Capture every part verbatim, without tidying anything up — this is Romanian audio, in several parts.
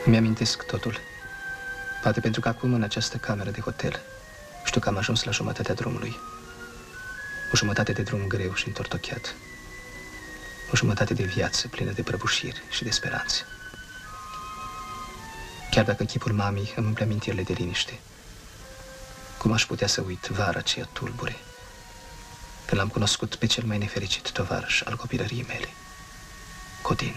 Îmi amintesc totul. Poate pentru că acum, în această cameră de hotel, știu că am ajuns la jumătatea drumului. O jumătate de drum greu și întortocheat. O jumătate de viață plină de prăbușiri și de speranțe. Chiar dacă chipul mamei îmi umple amintirile de liniște, cum aș putea să uit vara aceea tulbure, când l-am cunoscut pe cel mai nefericit tovarăș al copilăriei mele, Codin.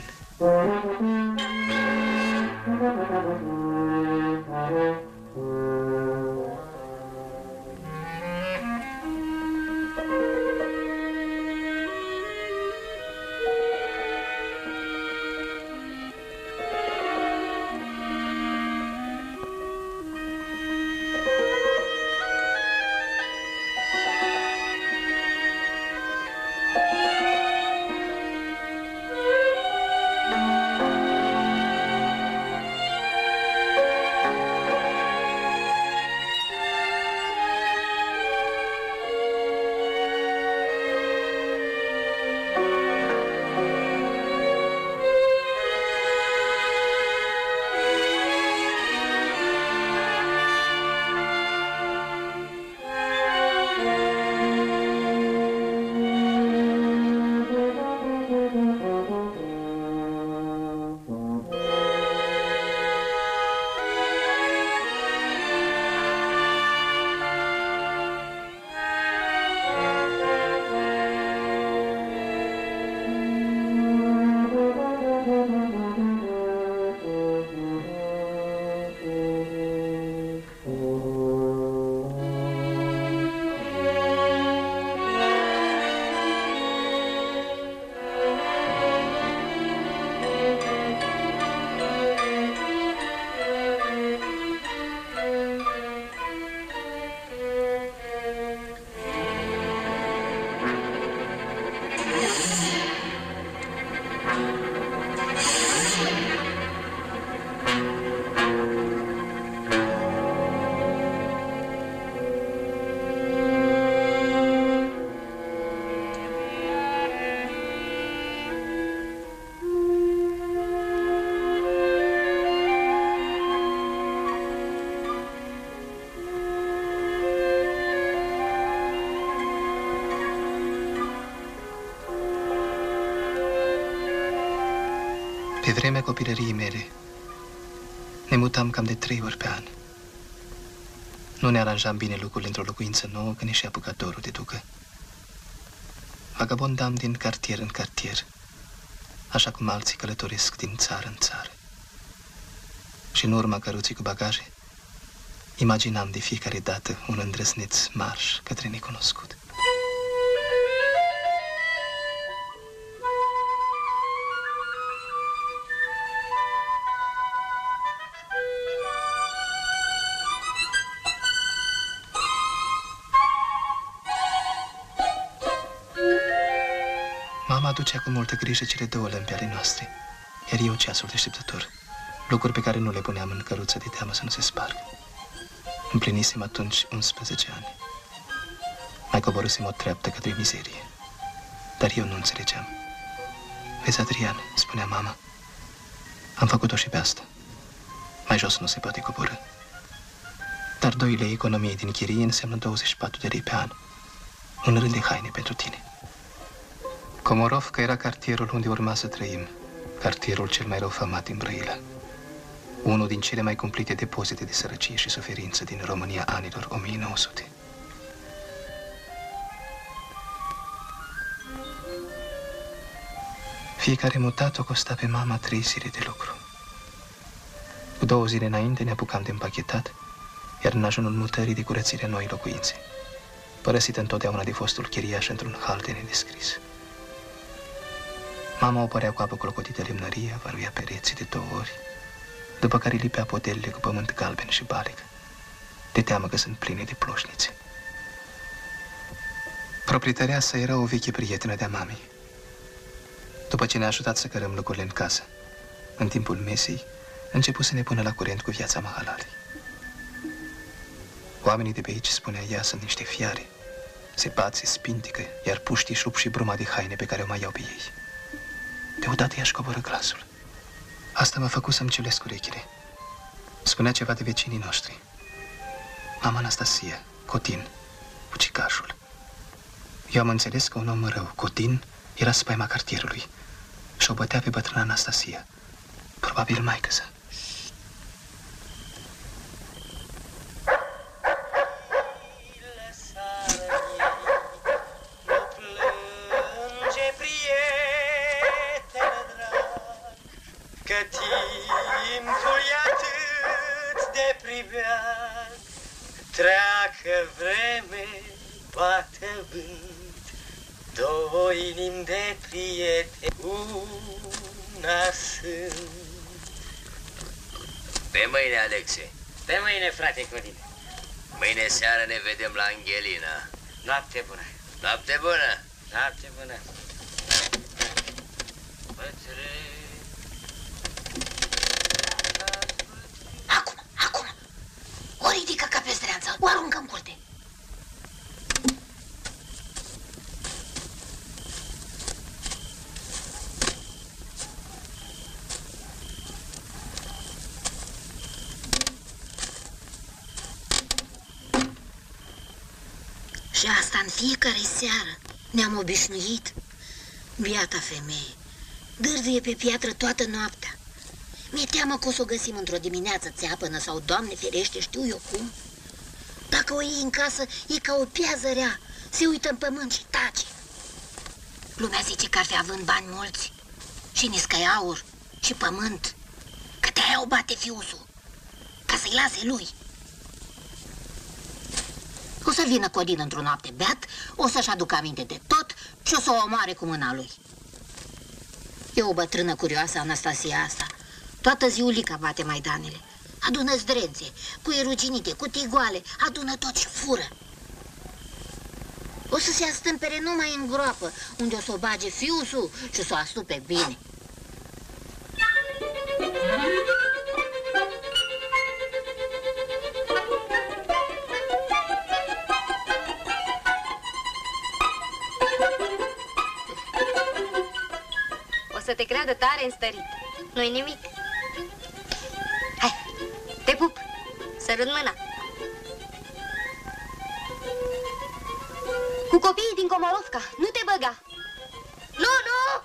Pe vremea copilăriei mele, ne mutam cam de trei ori pe an. Nu ne aranjam bine lucrurile într-o locuință nouă când și-a apucat dorul de ducă. Vagabondam din cartier în cartier, așa cum alții călătoresc din țară în țară. Și în urma căruții cu bagaje, imaginam de fiecare dată un îndrăzneț marș către necunoscut. Mama aducea cu multă grijă cele două lămpi ale noastre, iar eu ceasul deșteptător, lucruri pe care nu le puneam în căruță de teamă să nu se spargă. Împlinisem atunci unsprezece ani. Mai coborâsem o treaptă către mizerie, dar eu nu înțelegeam. Vezi, Adrian, spunea mama, am făcut-o și pe asta. Mai jos nu se poate coborâ. Dar doi lei economiei din chirie înseamnă douăzeci și patru de lei pe an. Un rând de haine pentru tine. Comorovca era cartierul unde urma să trăim, cartierul cel mai rău famat din Brăila. Unul din cele mai cumplite depozite de sărăcie și suferință din România anilor o mie nouă sute. Fiecare mutat o costa pe mama trei zile de lucru. Cu două zile înainte ne apucam de împachetat, iar în ajunul mutării de curățirea noi locuințe, părăsită întotdeauna de fostul chiriaș într-un hal de nedescris. Mama opărea cu apă clocotită lemnăria, văruia pereții de două ori, după care lipea podelele cu pământ galben și balec, de teamă că sunt pline de ploșnițe. Proprietarea sa era o veche prietenă de-a mamei. După ce ne-a ajutat să cărăm lucrurile în casă, în timpul mesei, început să ne pună la curent cu viața mahalalei. Oamenii de pe aici, spunea ea, sunt niște fiare. Se bat, se spintică, iar puștii șup și bruma de haine pe care o mai iau pe ei. Deodată i-aș coboră glasul. Asta m-a făcut să-mi ciulesc urechile spunea ceva de vecinii noștri. Mama Anastasia, Cotin, ucigașul. Eu am înțeles că un om rău, Cotin, era spaima cartierului și o bătea pe bătrâna Anastasia. Probabil maică-sa. Treacă vreme, bate vânt, două inimi de prieteni, una sunt. Pe mâine, Alexe. Pe mâine, frate Codine. Mâine seară ne vedem la Angelina. Noapte bună. Noapte bună. Noapte bună. Bătrâne. Acum, acum. O ridică ca pe streanță, o aruncă în curte. Și asta în fiecare seară. Ne-am obișnuit. Biata femeie dârzuie pe piatră toată noaptea. Mi-e teamă că o să o găsim într-o dimineață țeapănă sau, Doamne ferește, știu eu cum. Dacă o iei în casă, e ca o piază rea. Se uită în pământ și tace. Lumea zice că ar fi având bani mulți și niscăi aur și pământ, că de-aia o bate fiusul, ca să-i lase lui. O să vină Codin într-o noapte beat, o să-și aducă aminte de tot și o să o omoare cu mâna lui. E o bătrână curioasă, Anastasia asta. Toată ziulica bate maidanele. Adună zdrențe, cuie ruginite, cutii goale, adună tot și fură. O să se astâmpere numai în groapă, unde o să o bage fiusul și o să o astupe bine. O să te creadă tare înstărit. Nu-i nimic. Hai, te pup. Sărut mâna. Cu copiii din Comorovca, nu te băga. Lulu!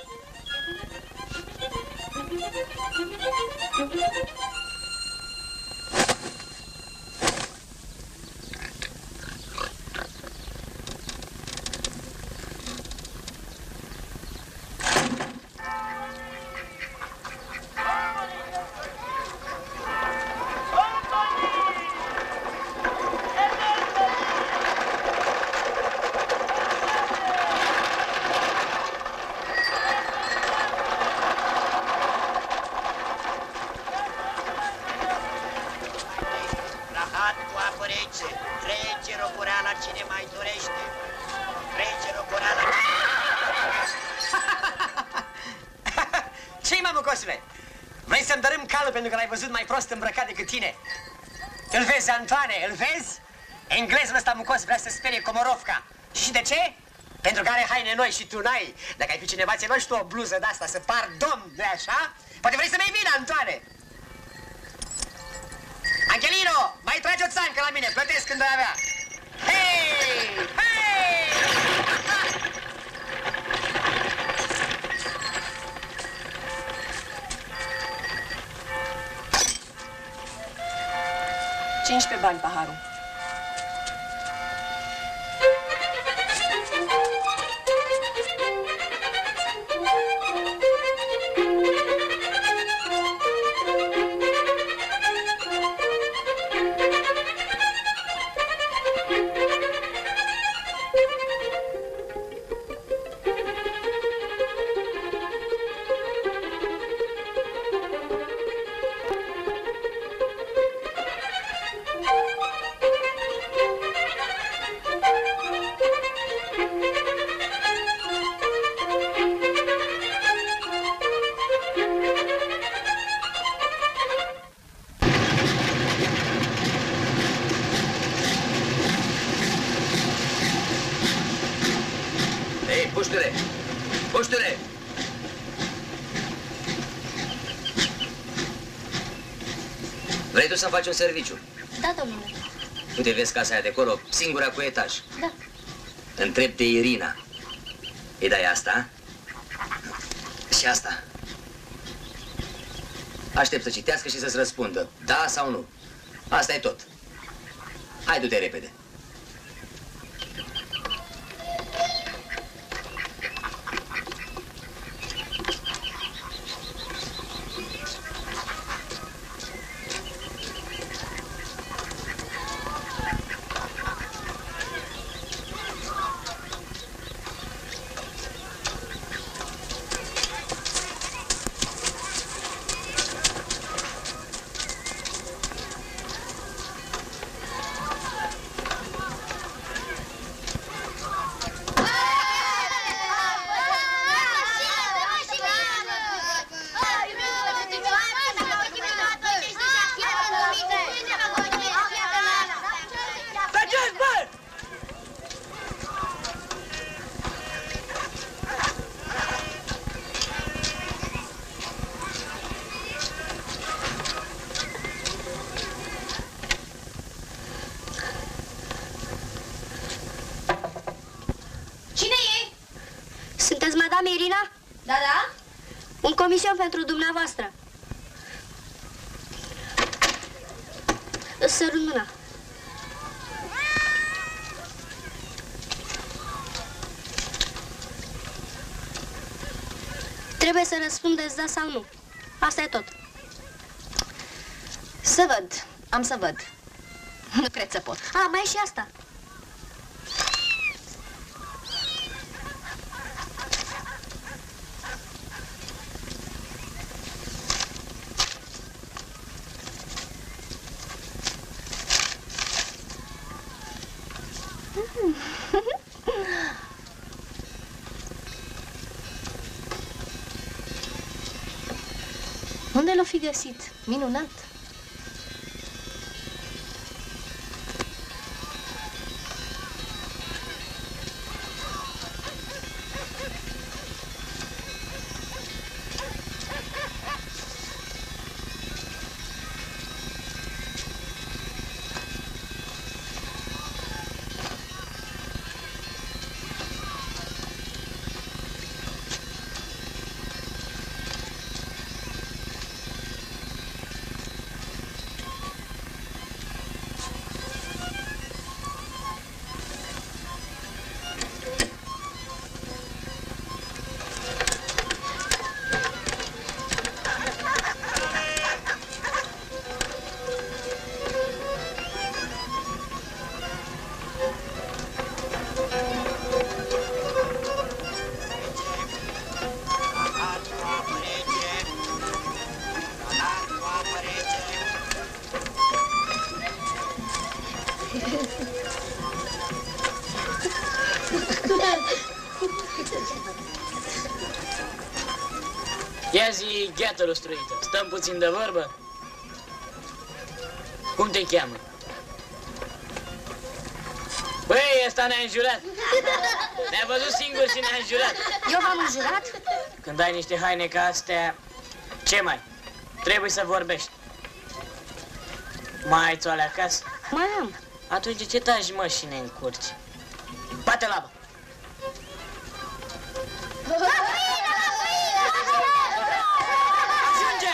Pentru că l-ai văzut mai prost îmbrăcat decât tine. Îl vezi, Antoane, îl vezi? Englezul ăsta mucos vrea să sperie Comorovca. Și de ce? Pentru că are haine noi și tu n-ai. Dacă ai fi cineva, ți-ai luat și tu o bluză de-asta, să par domn, nu-i așa? Poate vrei să mai vină, Antoane. Angelino, mai trage o țancă la mine, plătesc când o avea. Hei! Hei! cincisprezece bani paharul. Puște-le! Puște-le! Vrei tu să-mi faci un serviciu? Da, domnule. Tu te vezi casa aia de acolo, singura cu etaj. Da. Întreb de Irina. Îi dai asta? Și asta. Aștept să citească și să-ți răspundă, da sau nu. Asta e tot. Hai, du-te repede. Irina? Da, da? Un comision pentru dumneavoastră. Îți sărut mâna. Trebuie să răspundeți da sau nu. Asta e tot. Să văd. Am să văd. Nu cred să pot. A, mai e și asta. Unde l-o fi găsit? Minunat! Ia zi, gheată lustruită, stăm puțin de vorbă? Cum te cheamă? Băi, ăsta ne-a înjurat. Ne-a văzut singur și ne-a înjurat. Eu v-am înjurat? Când ai niște haine ca astea, ce mai? Trebuie să vorbești. Mai ai țoale acasă? Mai am. Atunci de ce taci, mă, și ne încurci? Bate laba! Ajunge!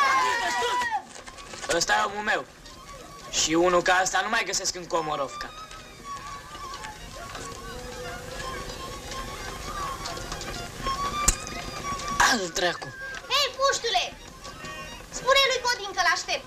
Ăsta e omul meu. Și unul ca ăsta nu mai găsesc în Comorovca. Al dracu! Hei, puștule! Spune lui Codin că l-aștept.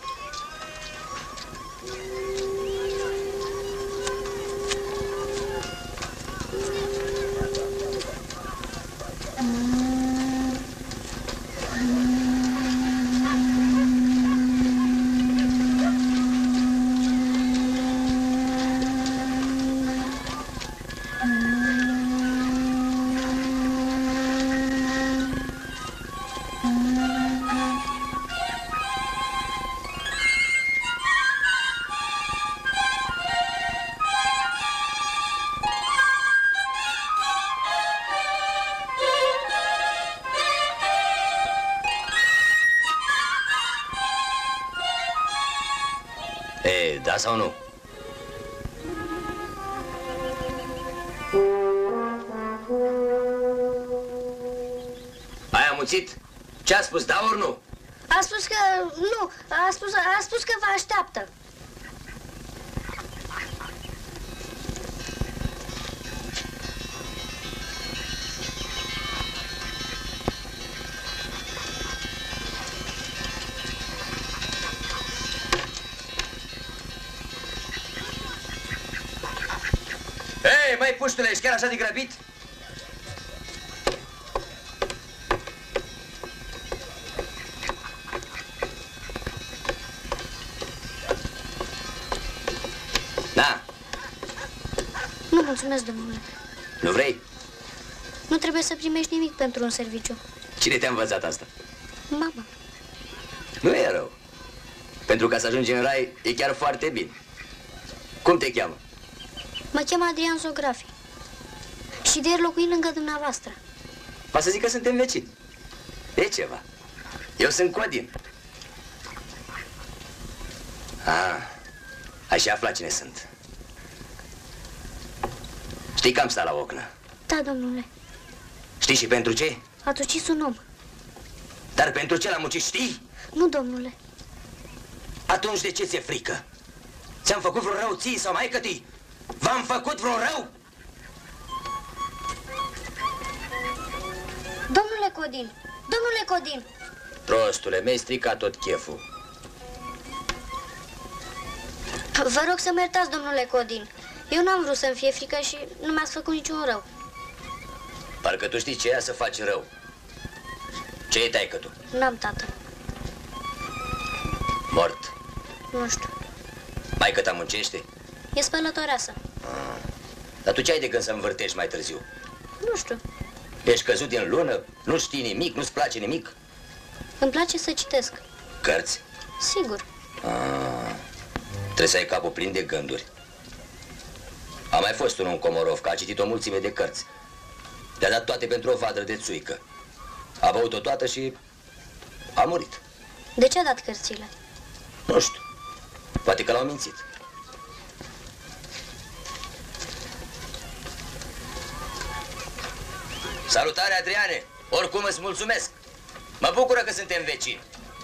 Da sau nu? Ai amuțit? Ce a spus, da ori nu? A spus că... nu, a spus, a spus că vă așteaptă. Hei, măi, puștule, ești chiar așa de grăbit? Da. Nu mulțumesc, domnule. Nu vrei? Nu trebuie să primești nimic pentru un serviciu. Cine te-a învățat asta? Mama. Nu e rău. Pentru ca să ajungi în rai, e chiar foarte bine. Cum te cheamă? Mă cheamă Adrian Zografi. Și de ieri locui lângă dumneavoastră. Va să zic că suntem vecini. E ceva. Eu sunt Codin. Ah, ai și aflat cine sunt. Știi că am stat la ocnă. Da, domnule. Știi și pentru ce? Ați ucis un om. Dar pentru ce l-am ucis, știi? Nu, domnule. Atunci de ce ți-e frică? Ți-am făcut vreun rău ție sau maică-tii? V-am făcut vreun rău? Domnule Codin, domnule Codin. Prostule, mi-ai stricat tot cheful. Vă rog să mă iertați, domnule Codin. Eu n-am vrut să-mi fie frică și nu mi-ați făcut niciun rău. Parcă tu știi ce e să faci rău. Ce e taică tu? N-am tată. Mort. Nu știu. Maică ta muncește? E spălătoreasă. Ah. Dar tu ce ai de când să învârtești mai târziu? Nu știu. Ești căzut din lună? Nu știi nimic? Nu-ți place nimic? Îmi place să citesc. Cărți? Sigur. Ah. Trebuie să ai capul plin de gânduri. A mai fost unul în Comorovca, a citit o mulțime de cărți. Le-a dat toate pentru o vadră de țuică. A băut-o toată și a murit. De ce a dat cărțile? Nu știu. Poate că l-au mințit. Salutare, Adriane! Oricum îți mulțumesc. Mă bucură că suntem vecini.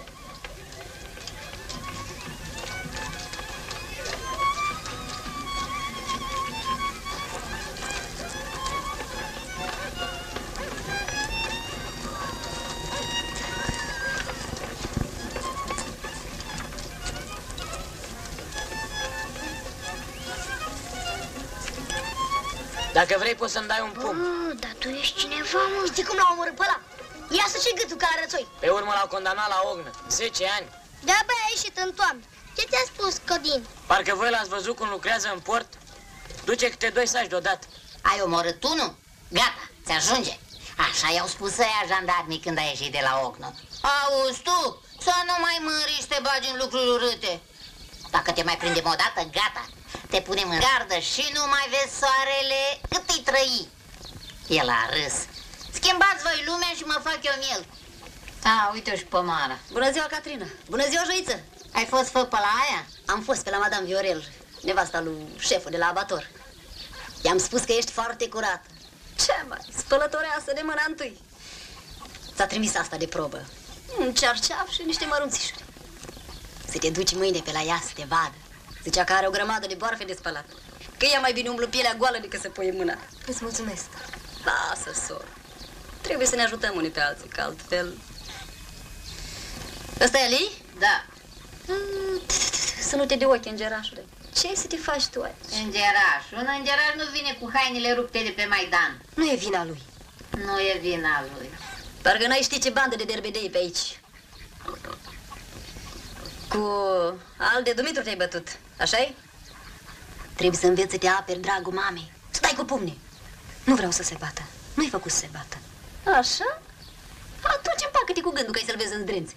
Dacă vrei, poți să-mi dai un pumn. Oh, dar tu ești cineva, mă. Știi cum l-au omorât pe ăla? Ia să ce gâtul ca arățoi. Pe urmă l-au condamnat la ognă. zece ani. De-abia a ieșit în toamnă. Ce ți-a spus, Codin? Parcă voi l-ați văzut cum lucrează în port? Duce câte doi saci deodată. Ai omorât unul? Gata, ți ajunge. Așa i-au spus ăia jandarmii când ai ieșit de la ognă. Auzi tu, să nu mai mări și te bagi în lucruri urâte. Dacă te mai prindem o dată, gata. Te punem în gardă și nu mai vezi soarele cât îi trăi. El a râs. Schimbați voi lumea și mă fac eu miel. A, uite-o și pe Mara. Bună ziua, Catrina! Bună ziua, Joiță! Ai fost fă pe la aia? Am fost pe la Madame Viorel, nevasta lui șeful de la abator. I-am spus că ești foarte curată. Ce mai, spălătoreasă de mâna întâi. Ți-a trimis asta de probă. Un cearceaf și niște mărunțișuri. Să te duci mâine pe la ea să te vadă. Zicea că are o grămadă de boarfe de spălat. Că ea mai bine umblă pielea goală decât să pui mâna. Îți mulțumesc. Lasă, sor. Trebuie să ne ajutăm unii pe alții, că altfel... Ăsta e Ali? Da. Să nu te de ochi, îngerașule. Ce să te faci tu aici? Îngeraș. Un îngeraș nu vine cu hainele rupte de pe Maidan. Nu e vina lui. Nu e vina lui. Parcă n-ai ști ce bandă de derbedei pe aici. Cu Alde Dumitru te-ai bătut, așa-i? Trebuie să înveți să te aperi, dragul mamei. Stai cu pumnii. Nu vreau să se bată. Nu-i făcut să se bată. Așa? Atunci împacă-te cu gândul că ai să-l vezi în zdrențe.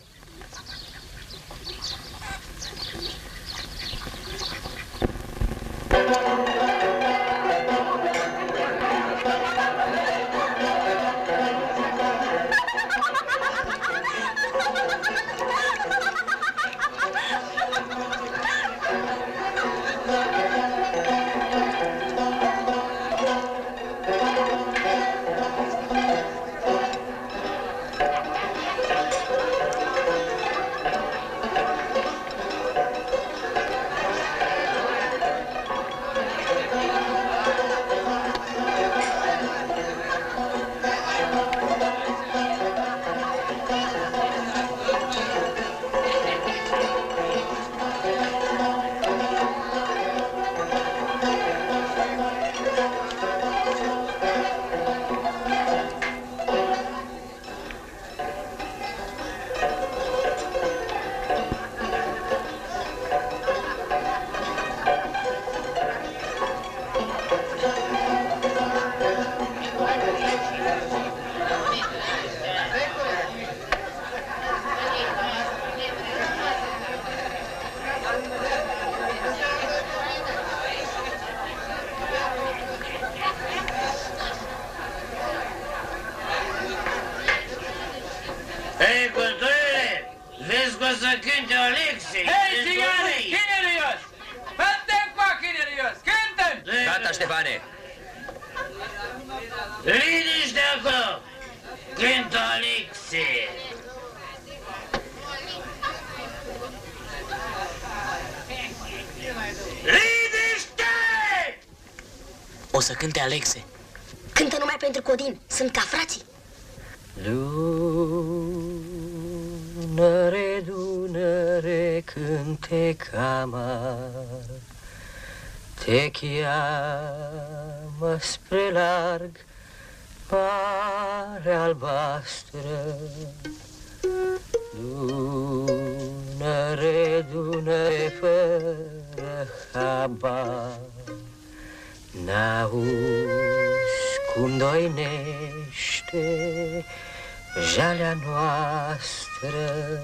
Hei, culturile, vezi că o să cânte Alexei. Hei, țigane, chinerios! Fă-te cu chinerios, cântă-mi! Gata, Ștefane! Liniște acolo! Cântă Alexei! Liniște! O să cânte Alexe. Cântă numai pentru Codin, sunt ca frații. Dunăre, dunăre, cânteca mare, te cheamă spre larg, mare albastră. Dunăre, dunăre, fără habar, n-auzi cum doinește jalea noastră.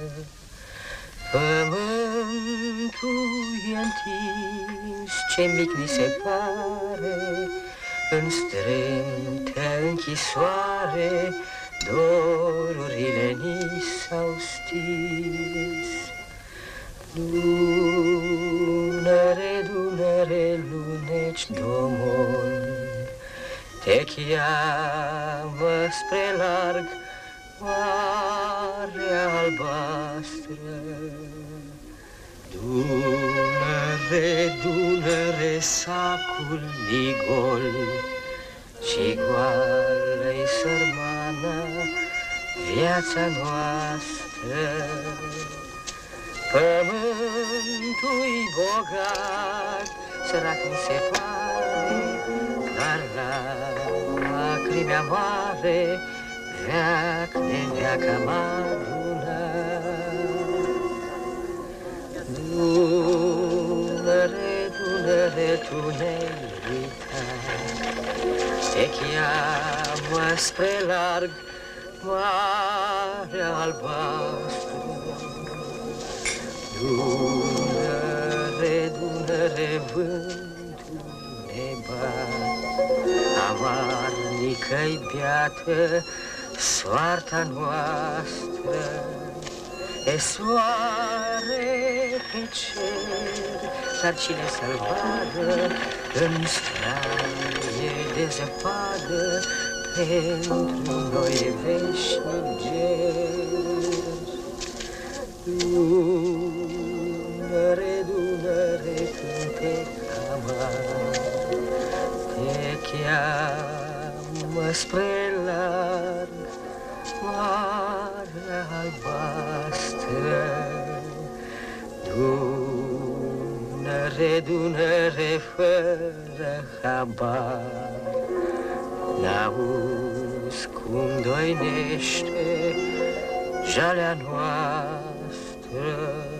Pământul e întins, ce mic ni se pare, în strântă închisoare, dorurile ni s-au stins. Dunăre, dunăre, luneci domol, te cheamă spre larg, mare albastră. Dunăre, Dunăre, sacul mi gol, și goală-i sărmana viața noastră. Pământul-i bogat, sărac mi se pare, dar lacrimi amare veac de veac am adunat. Dunăre, Dunăre, tu ne-ai uitat, te cheamă spre larg, mare albastră. Dunăre, Dunăre, vântul ne bat, amarnică-i beată soarta noastră. E soare pe cer, dar cine să-l vadă în straie de zăpadă, pentru noi e veșnic ger. Dunăre, Dunăre, cânteca mare, te cheamă spre larg, mare albastră. Dunăre, Dunăre, fără habar, n-auzi cum doinește jalea noastră.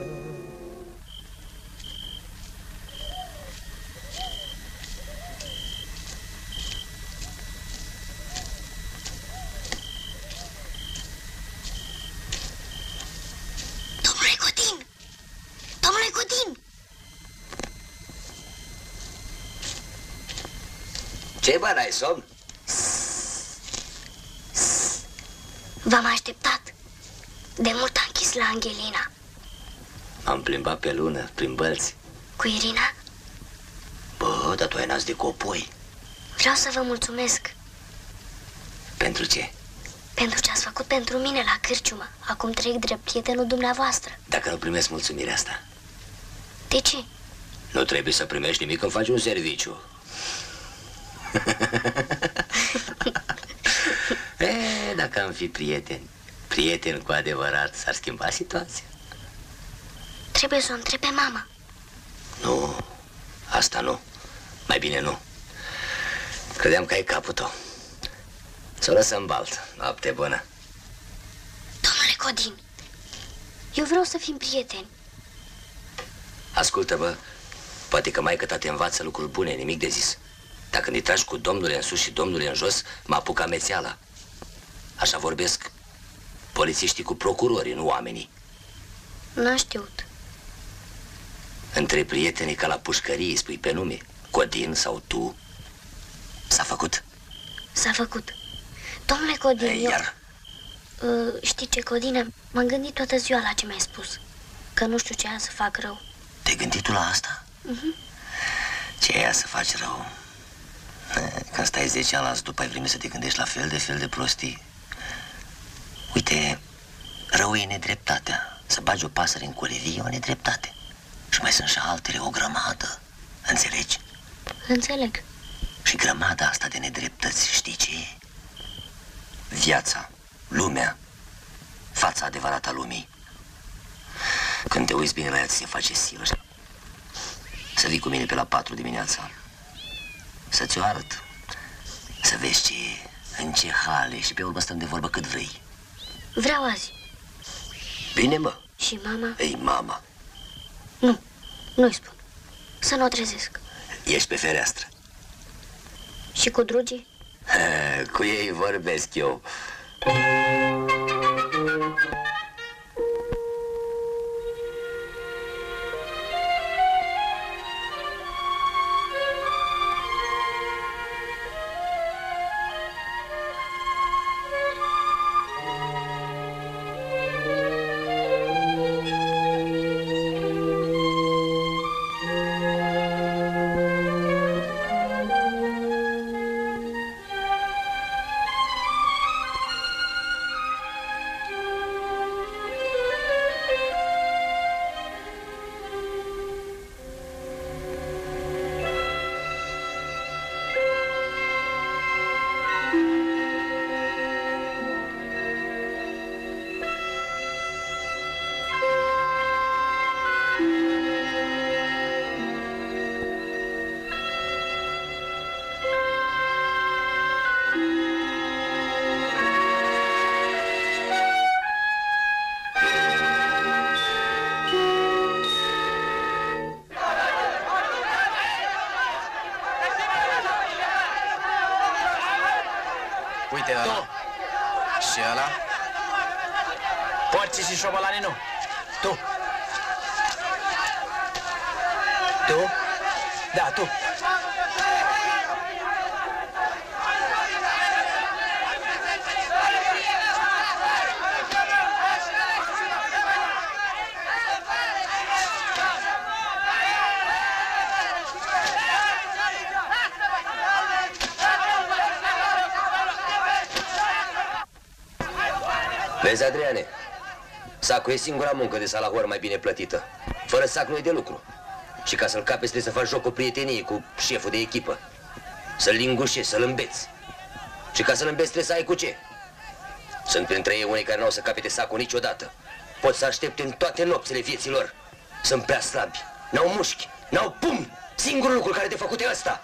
Domnule Codin! Domnule Codin! Ce, bă, n-ai somn? V-am așteptat. De mult am închis la Angelina. Am plimbat pe lună, prin bălți. Cu Irina? Bă, dar tu ai nas de copoi. Vreau să vă mulțumesc. Pentru ce? Pentru ce ați făcut pentru mine la cârciumă. Acum trec drept prietenul dumneavoastră. Dacă nu primesc mulțumirea asta. De ce? Nu trebuie să primești nimic când faci un serviciu. E, dacă am fi prieteni, prieteni cu adevărat, s-ar schimba situația. Trebuie să o întreb pe mama. Nu, asta nu. Mai bine nu. Credeam că ai capul tău. Să o lăsăm balt. Noapte bună. Domnule Codin, eu vreau să fim prieteni. Ascultă, bă, poate că maică ta te învață lucruri bune, nimic de zis. Dacă ne tragi cu domnule în sus și domnule în jos, mă apuc amețeala. Așa vorbesc polițiștii cu procurorii, nu oamenii. N-am știut. Între prietenii ca la pușcărie, spui pe nume, Codin sau tu. S-a făcut? S-a făcut. Domnule Codin, Ei, eu... iar Uh, știi ce, Codina? M-am gândit toată ziua la ce mi-ai spus. Că nu știu ce aia să fac rău. Te-ai gândit tu la asta? Uh-huh. Ce aia să faci rău? Când stai zece ani la după ai vreme să te gândești la fel de fel de prostii. Uite, rău e nedreptatea. Să bagi o pasăre în colivie e o nedreptate. Și mai sunt și altele, o grămadă. Înțelegi? Înțeleg. Și grămada asta de nedreptăți, știi ce e? Viața, lumea, fața adevărată a lumii. Când te uiți bine la ea, ți se face silă. Să vii cu mine pe la patru dimineața, să ți-o arăt, să vezi ce, în ce hale, și pe urmă stăm de vorbă cât vrei. Vreau azi. Bine, mă. Și mama? Ei, mama. Nu, nu-i spun. Să nu o trezesc. Ești pe fereastră. Și cu drugii? Cu ei vorbesc eu. Uite ăla. Și ăla? Porții și șobolanii nu. Tu. Tu? Da, tu. Vezi, Adriane, sacul e singura muncă de salahor mai bine plătită. Fără sac nu e de lucru. Și ca să-l capeți trebuie să faci joc cu prietenie cu șeful de echipă. Să-l lingușești, să-l îmbeți. Și ca să-l îmbeți trebuie să ai cu ce. Sunt printre ei unii care n-au să capete sacul niciodată. Pot să aștepte în toate nopțile vieții lor. Sunt prea slabi, n-au mușchi, n-au pumni. Singurul lucru care de făcut e ăsta.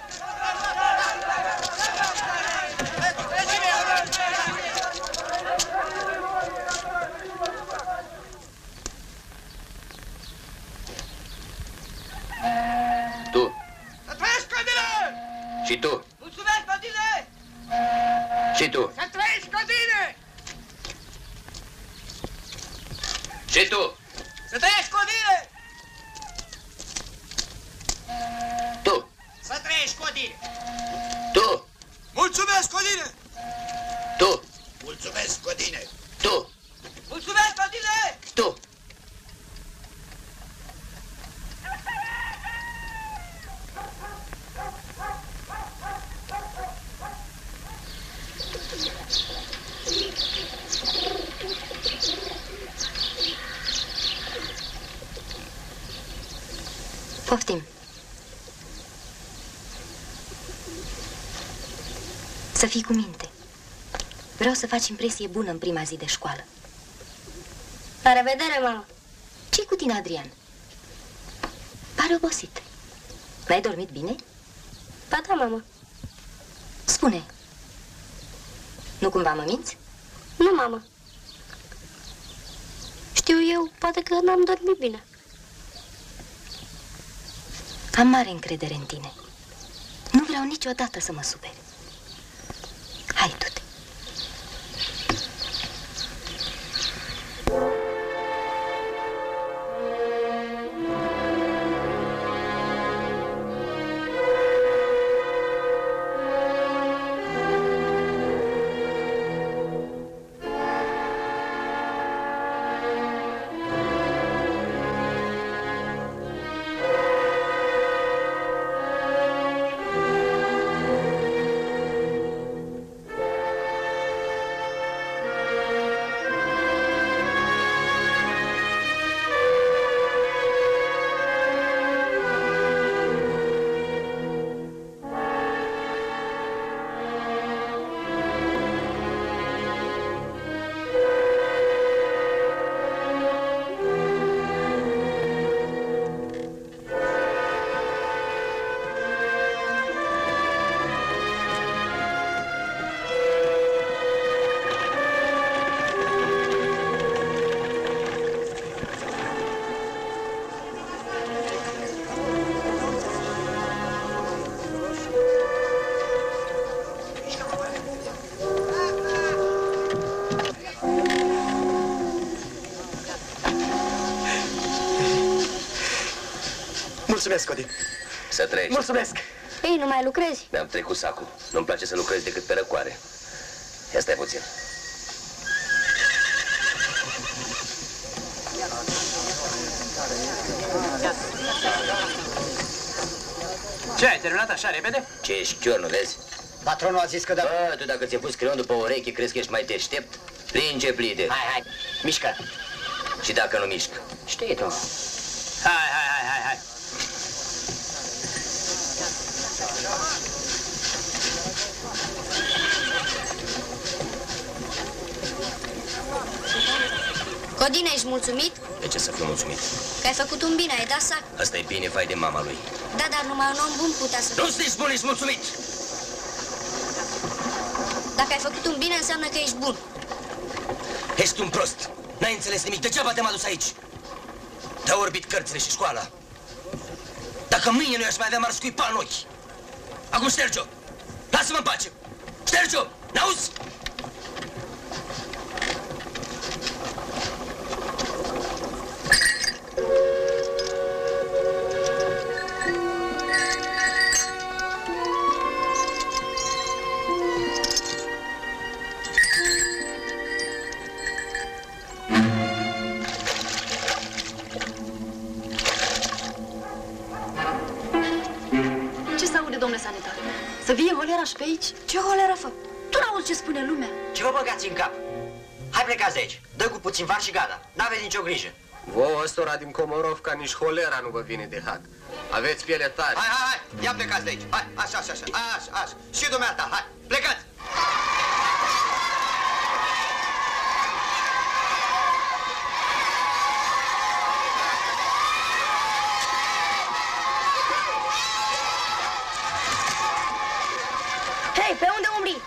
Și tu? Mulțumesc, Codine! Și tu? Să trăiești, Codine! Și tu? Să trăiești, Codine! Tu? Să trăiești, Codine! Tu? Mulțumesc, Codine! Tu? Mulțumesc, Codine! Tu? Mulțumesc, Codine! Tu? Poftim. Să fii cu minte. Vreau să faci impresie bună în prima zi de școală. La revedere, mama. Ce-i cu tine, Adrian? Pare obosit. N-ai dormit bine? Ba da, mama. Spune. Nu cumva mă minți? Nu, mama. Știu eu, poate că n-am dormit bine. Am mare încredere în tine. Nu vreau niciodată să mă superi. Hai, du-te. Mulțumesc, Codin. Să treci. Mulțumesc. Ei, nu mai lucrezi? Mi-am trecut sacul. Nu-mi place să lucrez decât pe răcoare. Ia stai puțin. Ce, ai terminat așa repede? Ce ești chior, nu vezi? Patronul a zis că da. Bă, tu dacă ți-ai pus creion după ureche, crezi că ești mai deștept? Plinge plide. Hai, hai, mișcă. Și dacă nu mișcă? Știi tu. Hai, hai, hai, hai, hai. Codine, ești mulțumit? De ce să fiu mulțumit? Că ai făcut un bine, ai dat sac. Asta e bine, fai de mama lui. Da, dar numai un om bun putea să... Nu să-i spun, ești mulțumit! Dacă ai făcut un bine, înseamnă că ești bun. Ești un prost. N-ai înțeles nimic. Degeaba te-am adus aici. Te-au orbit cărțile și școala. Dacă mâine nu i-aș mai avea mari scuipa în ochi. Acum șterge-o. Lasă-mă în pace. Șterge-o. N-auzi? Să vie holera și pe aici? Ce holera fă? Tu n-auzi ce spune lumea? Ce vă băgați în cap? Hai plecați de aici. Dă cu puțin var și gata. N-aveți nicio grijă. Vouă ăstora din Comorovca nici holera nu vă vine de hac. Aveți piele tare. Hai, hai, hai. Ia plecați de aici. Hai, așa, așa, așa, așa, așa. Și dumneata, hai, plecați. Hei, pe unde umbli?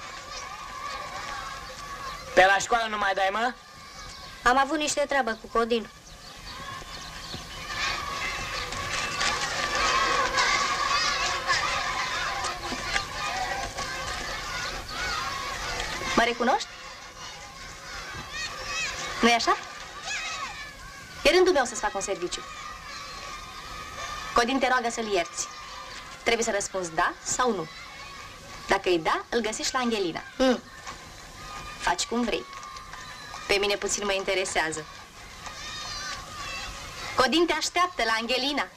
Pe la școală nu mai dai, mă? Am avut niște treabă cu Codin. Mă recunoști? Nu-i așa? E rândul meu să-ți fac un serviciu. Codin te roagă să-l ierți. Trebuie să răspunzi da sau nu. Dacă e da, îl găsești la Angelina. Nu. Faci cum vrei. Pe mine puțin mă interesează. Codin te așteaptă la Angelina.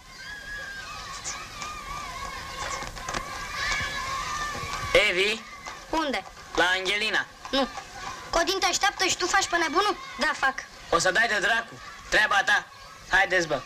Evi? Unde? La Angelina. Nu. Codin te așteaptă și tu faci pe nebunul? Da, fac. O să dai de dracu. Treaba ta. Haideți, bă.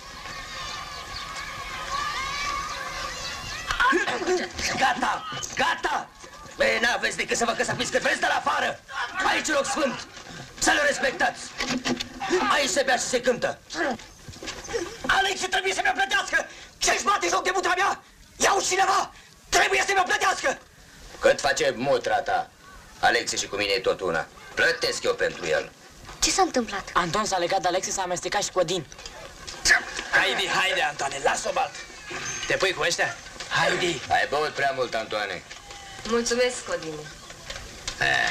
Gata! Gata! Băi, n-aveți decât să vă căsăpiți cât vreți, dar afară! Aici e loc sfânt! Să-l respectați! Aici se bea și se cântă! Alexe trebuie să mi-o plătească! Ce-și bate joc de mutra mea? Iau cineva! Trebuie să mi-o plătească! Cât face mutra ta? Alexe și cu mine e tot una. Plătesc eu pentru el. Ce s-a întâmplat? Anton s-a legat de Alexe, s-a amestecat și Codin. Haide, haide, Antoane, lasă-o balt. Te pui cu ăștia? Haide! Ai băut prea mult, Antoane. Mulțumesc, Codine. Eh.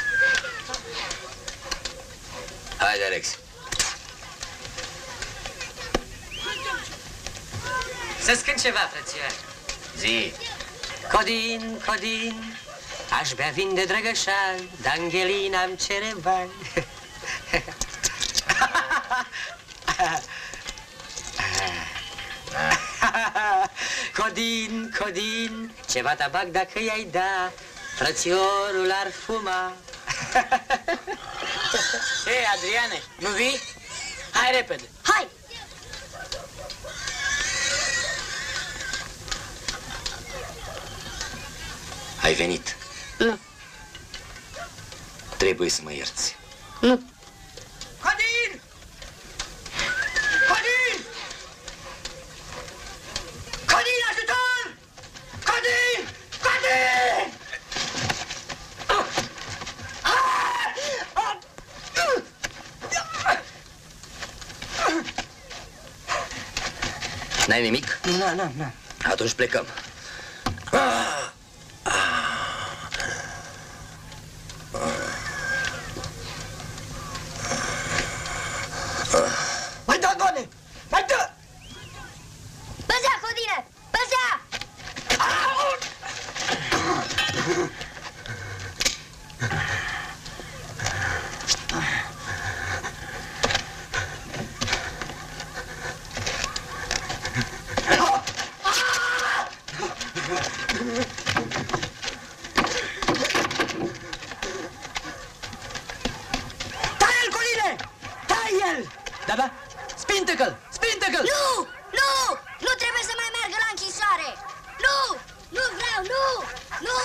Haide, Alex. Să-ți cânt ceva, frățioare. Zi. Codin, Codin, aș bea vin de drăgășan, dar Angelina îmi cere bani. Codin, Codin, ceva tabac dacă i-ai da, frățiorul ar fuma. Hei, Adriane, nu vii? Hai repede. Hai! Ai venit. Nu. Trebuie să mă ierți. Nu. Codin! Codin! Codin, ajutor! Codin! Codin! N-ai nimic? Nu, nu, nu, nu. Atunci plecăm. Mai dă, Doamne! Mai dă! Bă, Da, da? Spintecă-l! Spintecă-l! Nu! Nu! Nu trebuie să mai meargă la închisoare! Nu! Nu vreau! Nu! Nu!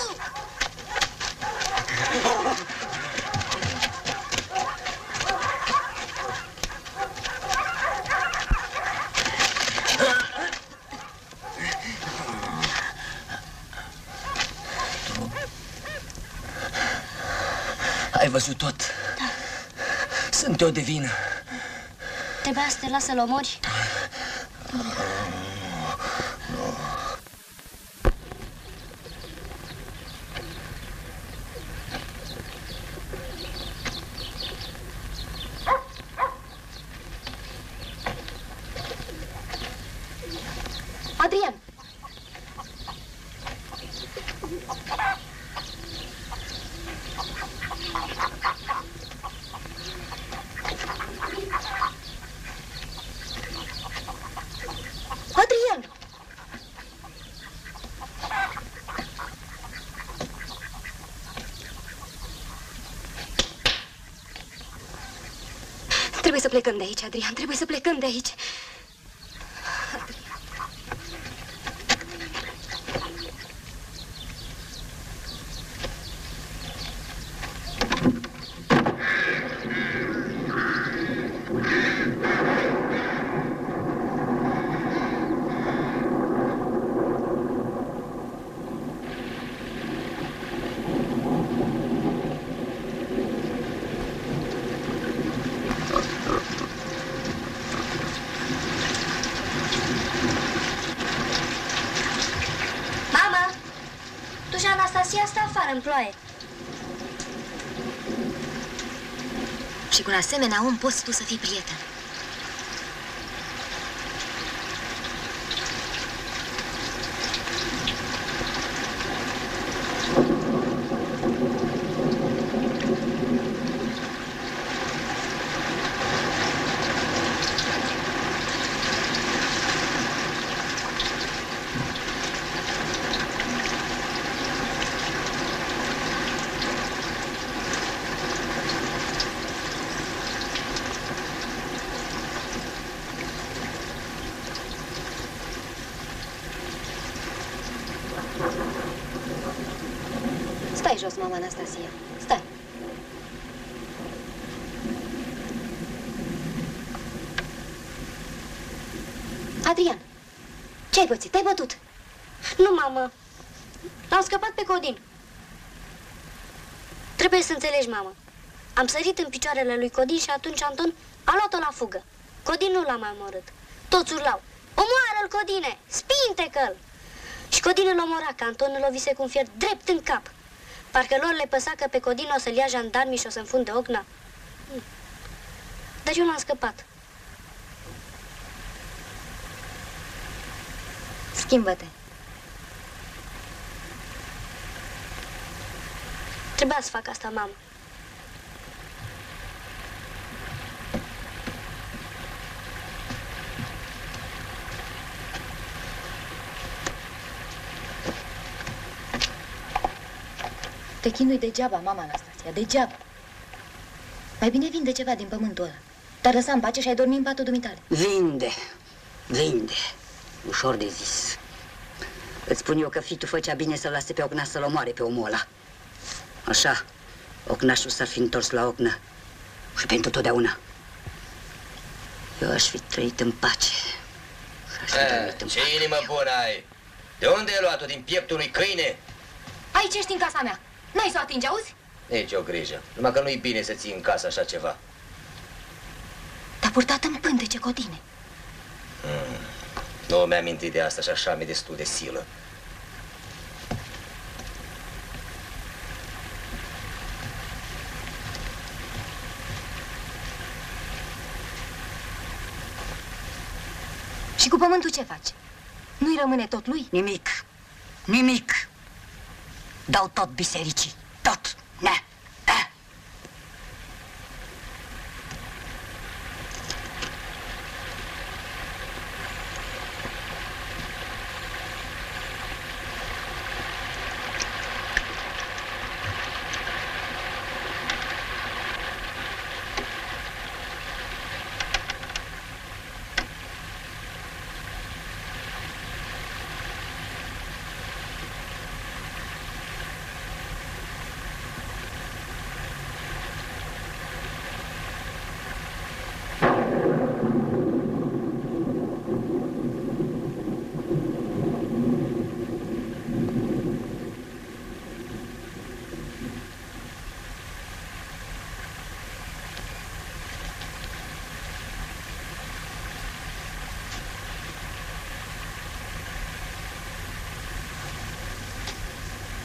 Ai văzut tot? Da. Sunt eu de vină. Trebuia să te las să-l omori? Adrian! Adrian! Trebuie să plecăm de aici, Adrian, trebuie să plecăm de aici. Anastasia stă afară în ploaie. Și cu un asemenea om poți tu să fii prieten. Stai jos, mama Anastasia. Stai. Adrian, ce-ai pățit? Te-ai bătut? Nu, mamă. L-am scăpat pe Codin. Trebuie să înțelegi, mamă. Am sărit în picioarele lui Codin și atunci Anton a luat-o la fugă. Codin nu l-a mai omorât. Toți urlau: omoară-l, Codine! Spintecă-l! Și Codin îl omora, că Anton îl lovise cu un fier drept în cap. Parcă lor le păsa că pe Codin o să-l ia jandarmii și o să înfunde Ocna. Dar eu l-am scăpat. Schimbă-te. Trebuia să fac asta, mamă. Te chinui degeaba, mama Anastasia, degeaba. Mai bine vinde ceva din pământul ăla. Te-ar lăsa în pace și ai dormi în patul dumitale. Vinde, vinde. Ușor de zis. Îți spun eu că fitul făcea bine să-l lase pe Ocna să-l omoare pe omul ăla. Așa, Ocnașul s-ar fi întors la Ocna și pentru totdeauna. Eu aș fi trăit în pace. Aș fi A, trăit în ce pace. inimă bună ai! De unde ai luat-o? Din pieptul unui câine? Aici ești în casa mea. N-ai să o atingi, auzi? Nici o grijă. Numai că nu-i bine să ții în casă așa ceva. Te-a purtat în pântece, Codine. Mm. Nu mi-am amintit de asta și așa mi-e destul de silă. Și cu pământul ce faci? Nu-i rămâne tot lui? Nimic, nimic. Dau tot bisericii, tot, ne.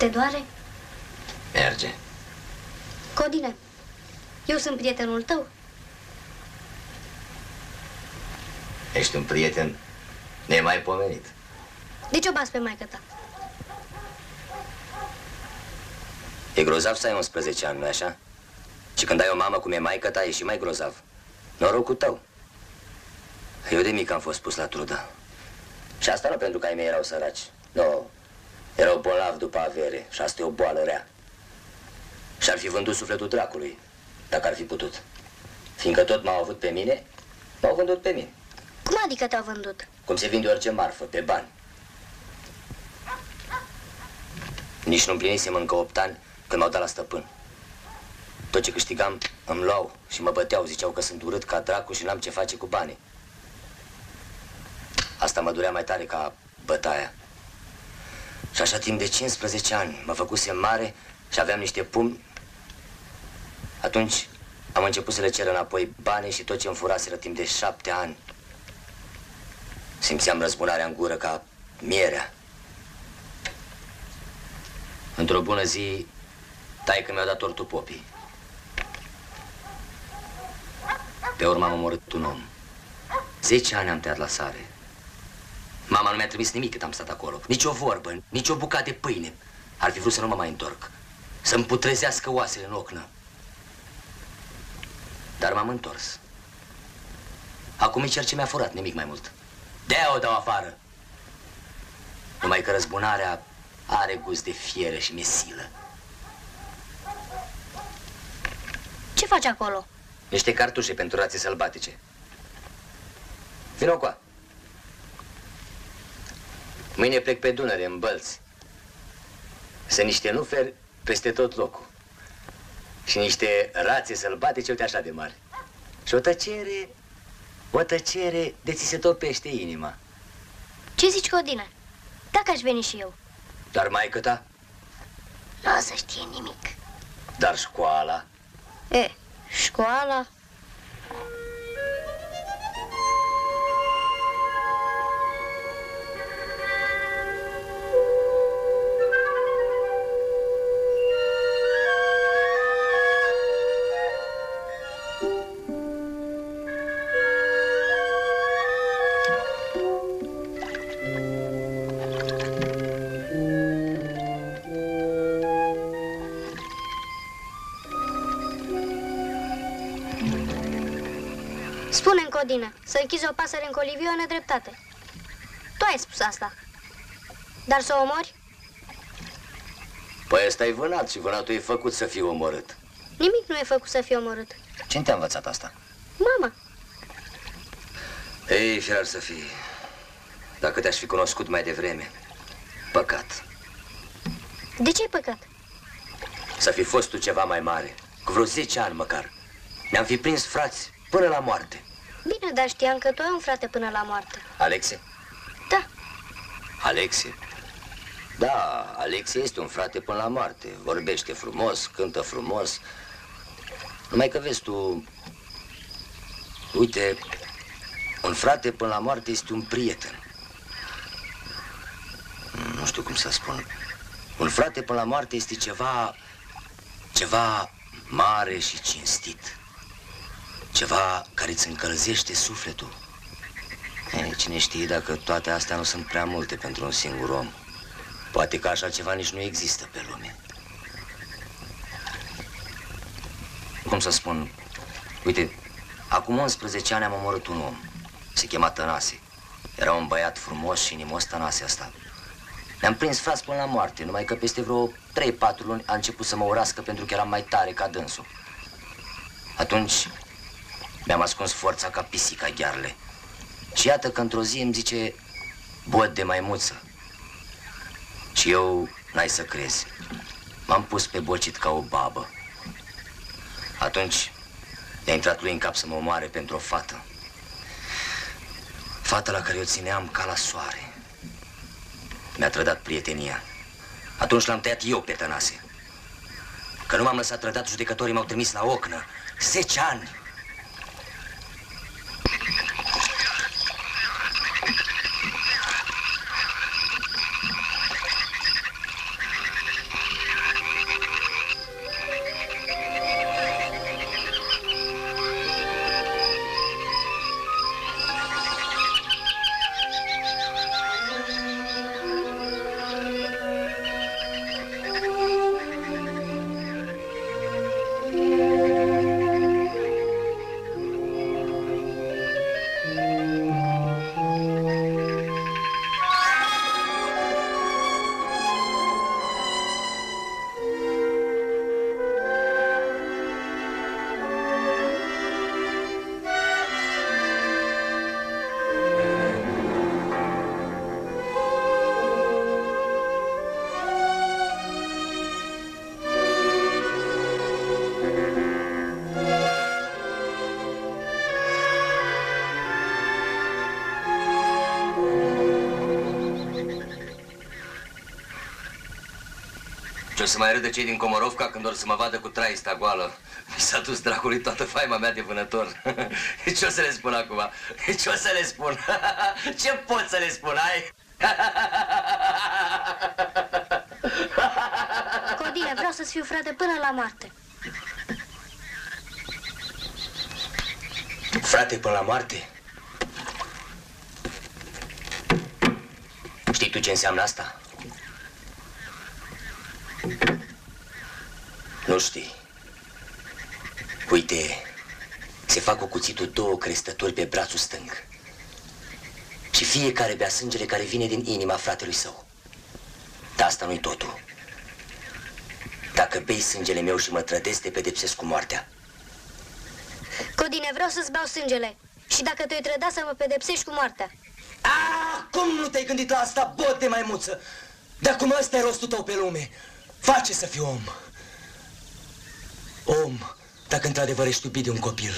Te doare? Merge. Codine, eu sunt prietenul tău. Ești un prieten nemaipomenit. De ce o bați pe maică ta? E grozav să ai unsprezece ani, nu-i așa? Și când ai o mamă cum e maică ta, e și mai grozav. Norocul tău. Eu de mic am fost pus la trudă. Și asta nu pentru că ai mei erau săraci. Nu, erau bolnavi după avere și asta e o boală rea. Și-ar fi vândut sufletul dracului, dacă ar fi putut. Fiindcă tot m-au avut pe mine, m-au vândut pe mine. Cum adică te-au vândut? Cum se vinde orice marfă, pe bani. Nici nu împlinisem încă opt ani când m-au dat la stăpân. Tot ce câștigam îmi luau și mă băteau, ziceau că sunt urât ca dracu și n-am ce face cu banii. Asta mă durea mai tare ca bătaia. Și așa timp de cincisprezece ani mă făcusem mare și aveam niște pumni. Atunci am început să le cer înapoi banii și tot ce îmi furaseră timp de șapte ani. Simțeam răzbunarea în gură ca mierea. Într-o bună zi, taică mi-a dat tortul popii. Pe urmă am omorât un om. Zece ani am tăiat la sare. Mama nu mi-a trimis nimic cât am stat acolo. Nici o vorbă, nici o bucată de pâine. Ar fi vrut să nu mă mai întorc. Să-mi putrezească oasele în ochnă. Dar m-am întors. Acum îi cer ce mi-a furat, nimic mai mult. De-aia o dau afară. Numai că răzbunarea are gust de fiere și mesilă. Ce faci acolo? Niște cartușe pentru rațe sălbatice. Vino coa. Mâine plec pe Dunăre, în Bălți. Sunt niște nuferi peste tot locul. Și niște rațe sălbatice, uite așa de mari. Și o tăcere, o tăcere de ți se topește inima. Ce zici, Codine? Dacă aș veni și eu. Dar maică ta? Nu o să știe nimic. Dar școala? E, școala? Spune-mi, Codine, să închizi o pasăre în coliviu o nedreptate. Tu ai spus asta. Dar să o omori? Păi ăsta e vânat și vânatul e făcut să fie omorât. Nimic nu e făcut să fie omorât. Cine te-a învățat asta? Mama. Ei, firar să fii. Dacă te-aș fi cunoscut mai devreme. Păcat. De ce-i păcat? Să fi fost tu ceva mai mare. Cu vreo zece ani măcar. Ne-am fi prins frați până la moarte. Bine, dar știam că tu ai un frate până la moarte. Alexe? Da. Alexe? Da, Alexe este un frate până la moarte. Vorbește frumos, cântă frumos. Numai că vezi tu... Uite, un frate până la moarte este un prieten. Nu știu cum să spun. Un frate până la moarte este ceva... Ceva mare și cinstit. Ceva care îți încălzește sufletul. E, cine știe dacă toate astea nu sunt prea multe pentru un singur om. Poate că așa ceva nici nu există pe lume. Cum să spun? Uite, acum unsprezece ani am omorât un om. Se chema Tănase. Era un băiat frumos și inimos, Tănase ăsta. Ne-am prins frați până la moarte, numai că peste vreo trei patru luni a început să mă urască pentru că eram mai tare ca dânsul. Atunci mi-am ascuns forța ca pisica ghearele. Și iată că într-o zi îmi zice: băt de maimuță. Și eu, n-ai să crezi, m-am pus pe bocit ca o babă. Atunci i-a intrat lui în cap să mă omoare pentru o fată. Fata la care o țineam ca la soare. Mi-a trădat prietenia. Atunci l-am tăiat eu pe Tănase. Că nu m-am lăsat trădat, judecătorii m-au trimis la ochnă. Zece ani. Și o să mai râdă cei din Comorovca când or să mă vadă cu traista goală. Mi s-a dus dracului toată faima mea de vânător. Ce o să le spun acum? Ce o să le spun? Ce pot să le spun, ai? Codine, vreau să-ți fiu frate până la moarte. Frate până la moarte? Știi tu ce înseamnă asta? Nu știi. Uite, se fac cu cuțitul două crestături pe brațul stâng. Și fiecare bea sângele care vine din inima fratelui său. Dar asta nu-i totul. Dacă bei sângele meu și mă trădezi, te pedepsesc cu moartea. Codine, vreau să-ți beau sângele. Și dacă te-ai trădat, să mă pedepsești cu moartea. Ah, cum nu te-ai gândit la asta, bot de maimuță? De acum ăsta e rostul tău pe lume. Face să fii om. Om, dacă într-adevăr ești iubit de un copil.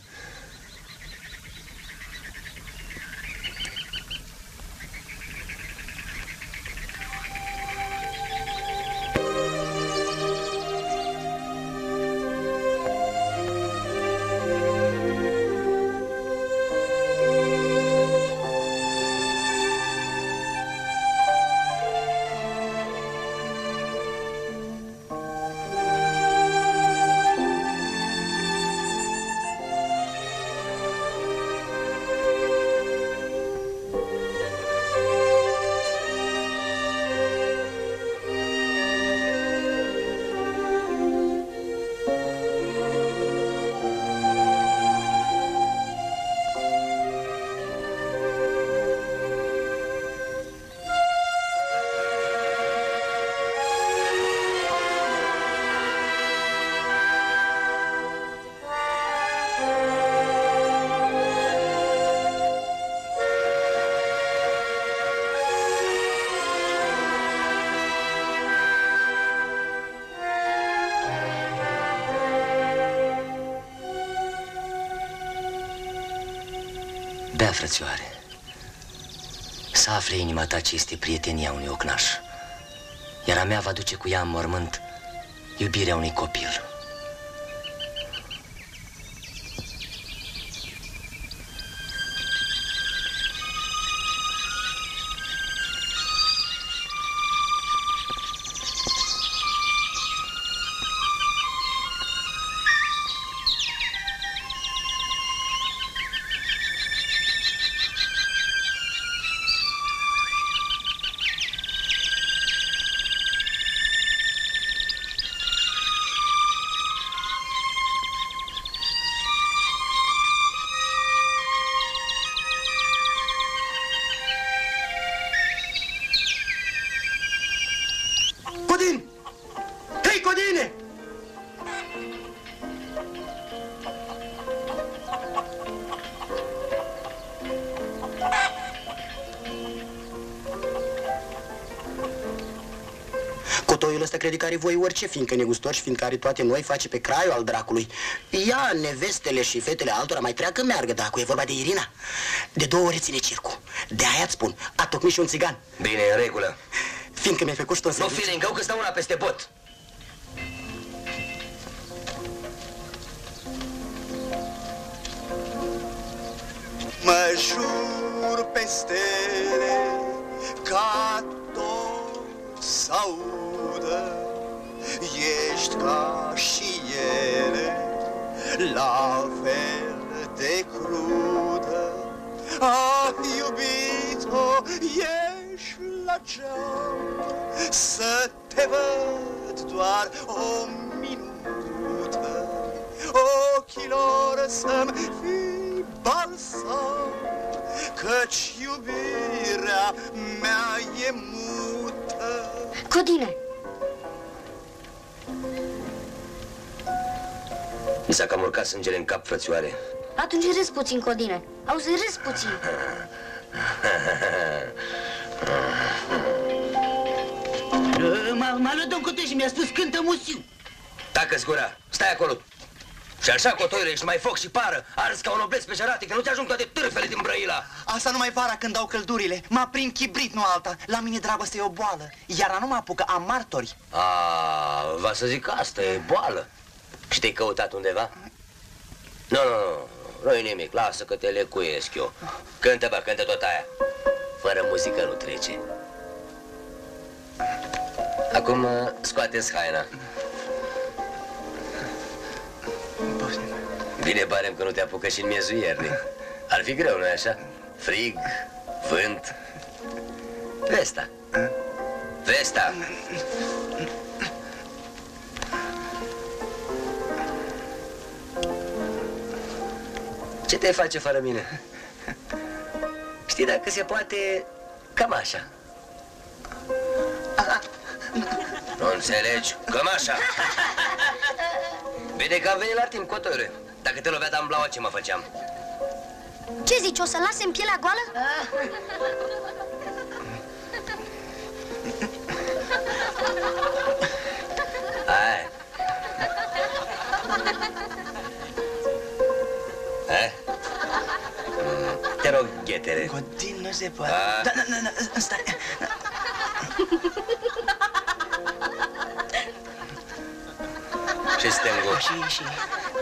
Bea, frățioare, să afle inima ta ce este prietenia unui ocnaș, iar a mea va duce cu ea în mormânt iubirea unui copil. Cotoiul ăsta crede că are voie orice, fiindcă negustor și fiindcă are toate noi, face pe craiul al dracului. Ia nevestele și fetele altora mai treacă meargă, dacă e vorba de Irina. De două ori ține circul. De aia îți spun, a tocmit și un țigan. Bine, în regulă. Fiindcă mi-ai făcut și tot nu fi lingău că stau una peste bot. Mă jur pe stele ca tot s-audă, ești ca și ele, la fel de crudă. Ah, iubito, ești la geam, să te văd doar o minută, ochilor să-mi fii balsam, căci iubirea mea e mută. Codine! Mi s-a cam urcat sângele în cap, frățioare. Atunci râs puțin, Codine. Auzi, râs puțin. M-a luat Don Cote și mi-a spus cântă musiu. Tacă-ți gura, stai acolo. Și așa, cotoiule, ești mai foc și pară, ars ca un obleț pe jărate, că nu te ajung toate târfele din Brăila. Asta numai vara când dau căldurile. Mă aprind chibrit, nu alta. La mine dragoste e o boală. Iar nu mă apucă, am martori. A, va să zic asta, e boală. Și te-ai căutat undeva? Nu, nu, nu, nu-i nimic, lasă că te lecuiesc eu. Cântă, bă, cântă tot aia. Fără muzică nu trece. Acum scoateți haina. Bine barem că nu te apucă și în miezul iernii. Ar fi greu, nu-i așa? Frig, vânt. Vesta. Vesta. Ce te face fără mine? Știi, dacă se poate, cam așa. Nu înțelegi? Cam așa. Bine că am venit la timp, cotoiule. Dacă te lovea Dan Blaua, ce mă făceam? Ce zici, o să lase în pielea goală? Hai. Hai. Te rog, ghetele. Codin, nu se poate. Da, da, da, da, stai. Și stângul. Și, și.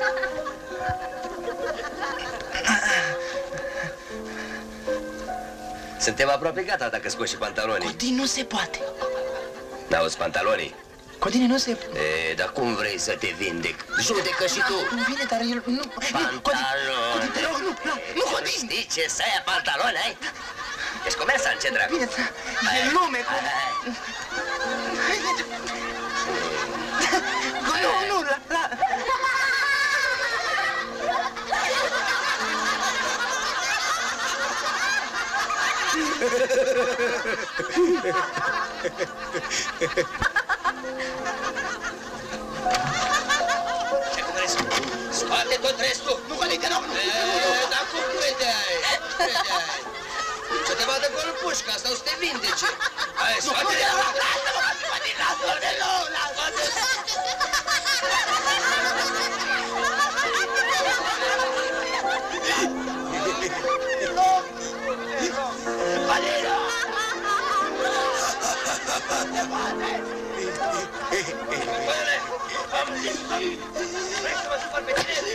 Suntem aproape gata dacă scoți și pantalonii. Codin, nu se poate. N-auzi pantalonii? Codine, nu se... E, dar cum vrei să te vindec? Judecă și tu! Nu vine, dar el... Nu... Pantaloni! Codin, te rog, nu, nu, nu, Codin! Știi ce să ia pantaloni, ai? Ești comersant, ce dracu? Bine, e lume, Codin! Nu, nu, la... la... Ce cum vrei? Scoate tot restul! Nu, Codin, te rog, nu! Dar cum credeai? Credeai? Să te vadă gol pușca asta, o să te vindece! Hai, scoate! Lasă-mă, Codin, lasă-mă, nu, lasă-mă! Valero! Băiule, am zis! Vrei să mă supăr pe tine?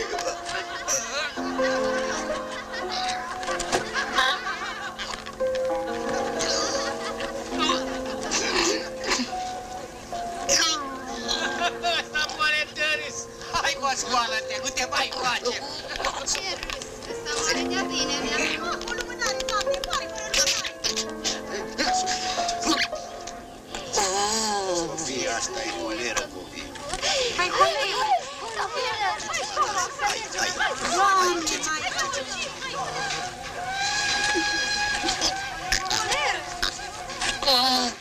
Samoare Dăris! Hai, mă, scoală-te, nu te mai face! Ce râs? Samoare de-a bine, mi-a o lumânare, doamne, pare fără lumânare! Sofia, asta e holeră, copii. Păi, holeră! Doamne, mai holeră!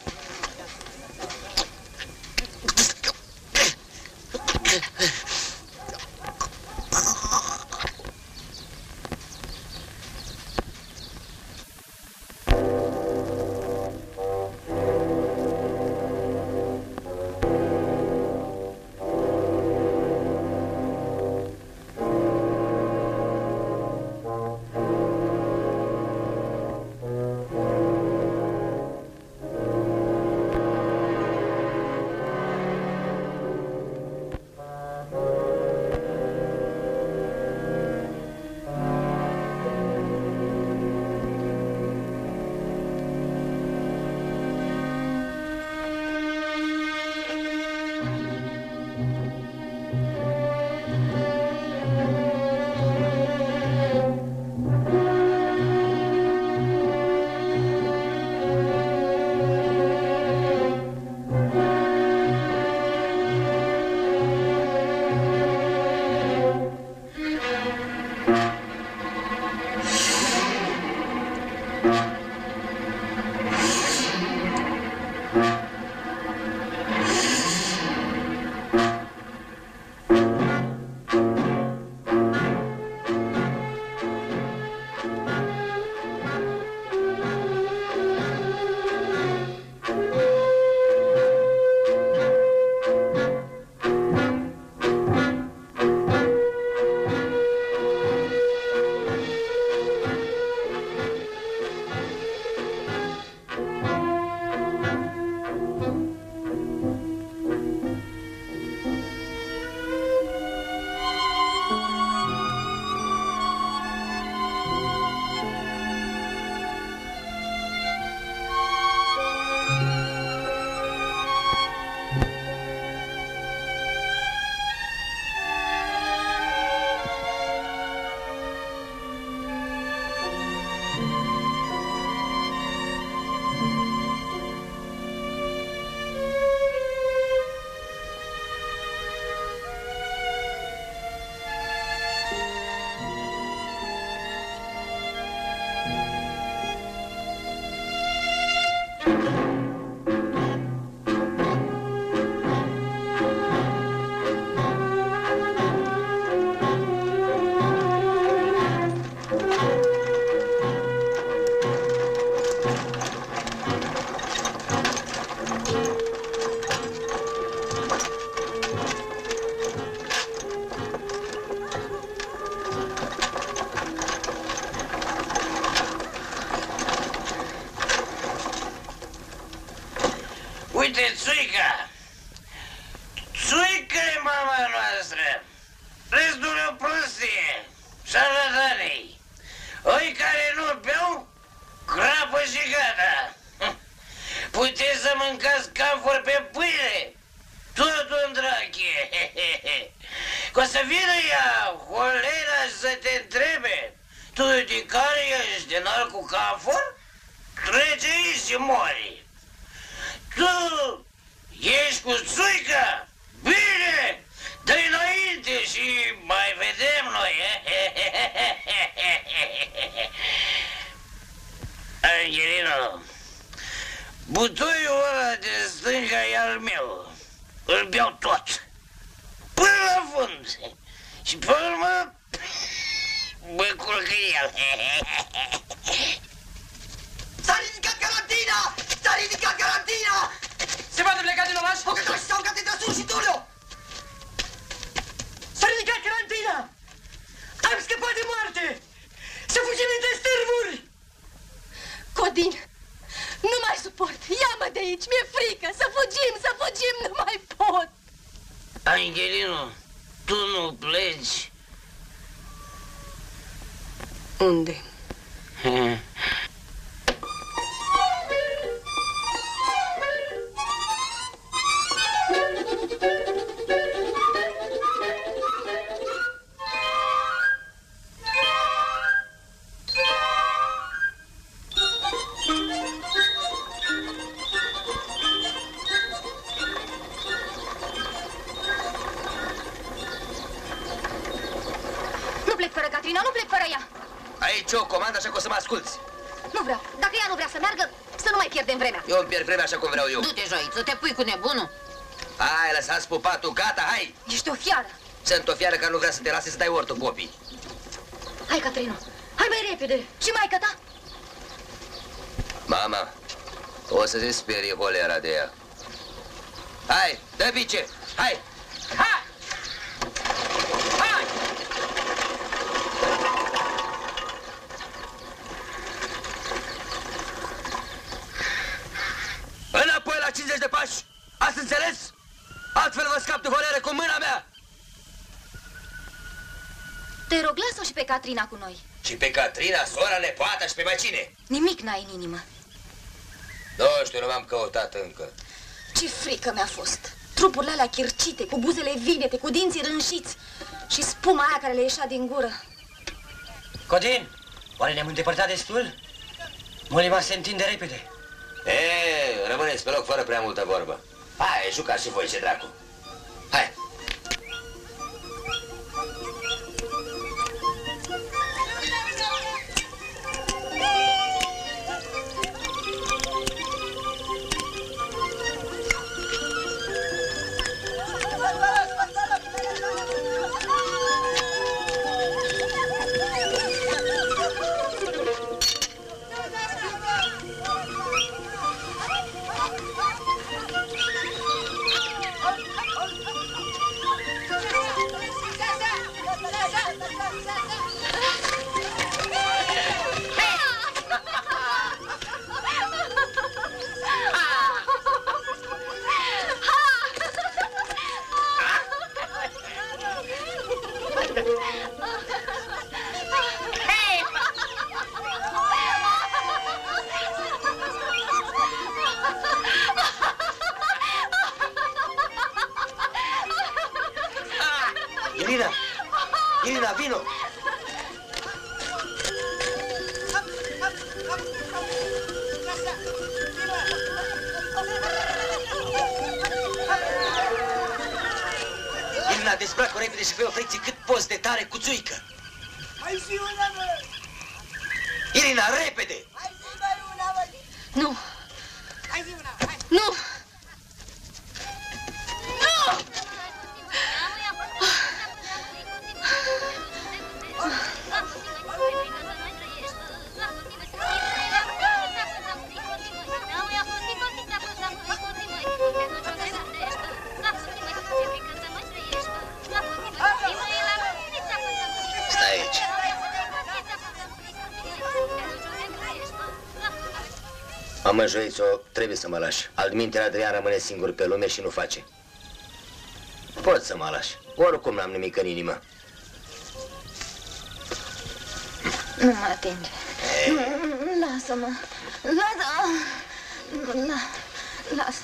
minte, țuica! Țuica e mama noastră! Restul e o prostie! Șarlatanei! Oi care nu beau, crapă și gata! Puteți să mâncați camfori pe pâine! Totul în drache! Că o să vină ea, holera, și să te întrebe tu de care ești, din alt cu camfor? Trece aici și mori! Tu ești cu țuica? Bine! Dă-i înainte și mai vedem noi! Angelino, butoiul ăla de stânga e al meu. Îl beau tot. Până la fund. Și pe urmă mă culcă el. S-a ridicat carantina! S-a ridicat carantina! Se poate pleca din oraș? Pocătași s-au gătit de sus și Tulio! S-a ridicat carantina! Am scăpat de moarte! Să fugim între stârvuri! Codin, nu mai suport! Ia-mă de aici, mi-e frică! Să fugim, să fugim, nu mai pot! Angelino, tu nu pleci? Unde? Nu plec fără ea. Aici o comandă, așa că o să mă asculți. Nu vreau. Dacă ea nu vrea să meargă, să nu mai pierdem vremea. Eu îmi pierd vremea așa cum vreau eu. Du-te, Joiță, te pui cu nebunul. Hai, lăsați pupatul, gata, hai! Ești o fiară. Sunt o fiară care nu vrea să te lase să dai ortul copii. Hai, Caterina, hai mai repede. Și maică ta? Mama, o să se sperie holera de ea. Hai, dă bice, hai! Hai! Hai! Înapoi la cincizeci de pași! Ați înțeles? Altfel vă scap de holeră cu mâna mea! Te rog, lasă-o și pe Catrina cu noi. Și pe Catrina, sora, nepoata și pe mai cine? Nimic n-ai în inimă. Nu știu, nu m-am căutat încă. Ce frică mi-a fost. Trupurile alea chircite, cu buzele vinete, cu dinții rânjiți și spuma aia care le ieșea din gură. Codin, oare ne-am îndepărtat destul? Mălima se întinde repede. E, rămâneți pe loc fără prea multă vorbă. Hai, jucați și voi, ce dracu. Hai. Irina! Irina, vino! Irina, dezbracă-o repede și fă o frecție cât poți de tare cu țuică. Hai zi una, mă! Irina, repede! Hai zi mai una, mă! Nu! Hai zi una, hai! Nu! Nu! Stai aici. Mamă, Joițo, trebuie să mă lași. Altminteri Adrian rămâne singur pe lume și nu face. Poți să mă lași. Oricum n-am nimic în inimă. Nu mă atinge. Lasă-mă. Lasă-mă. Lasă.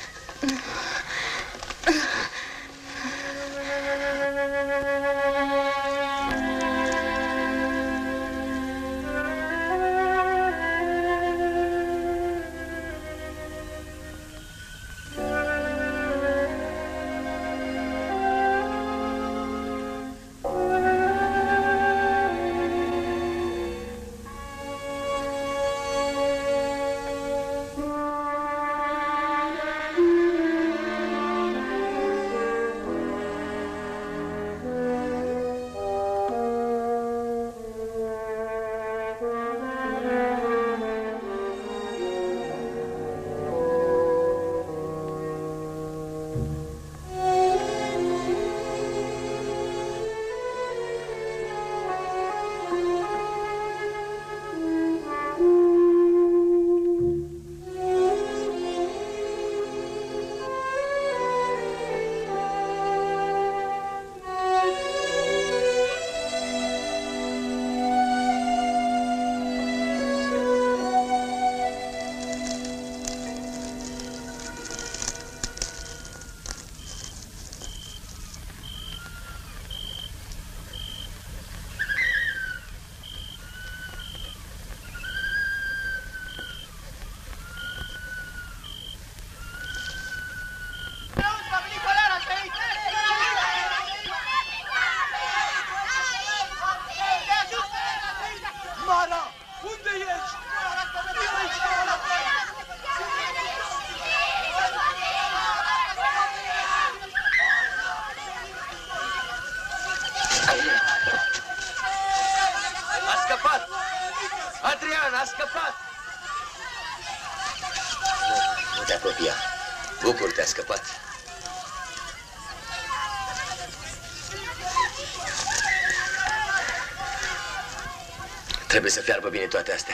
Trebuie să fiarbă bine toate astea.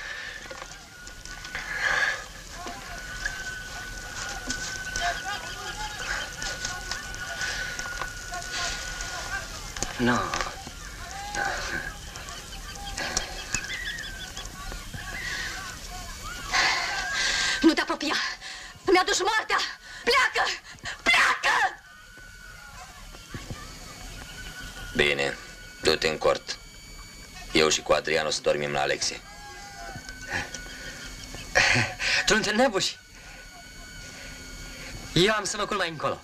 Nu. No. Nu te apropia! Îmi aduci moartea! Pleacă! Pleacă! Bine, du-te în cort. Eu și cu Adrian o să dormim la Alexei. Tu nu te nebuși? Eu am să mă culc mai încolo.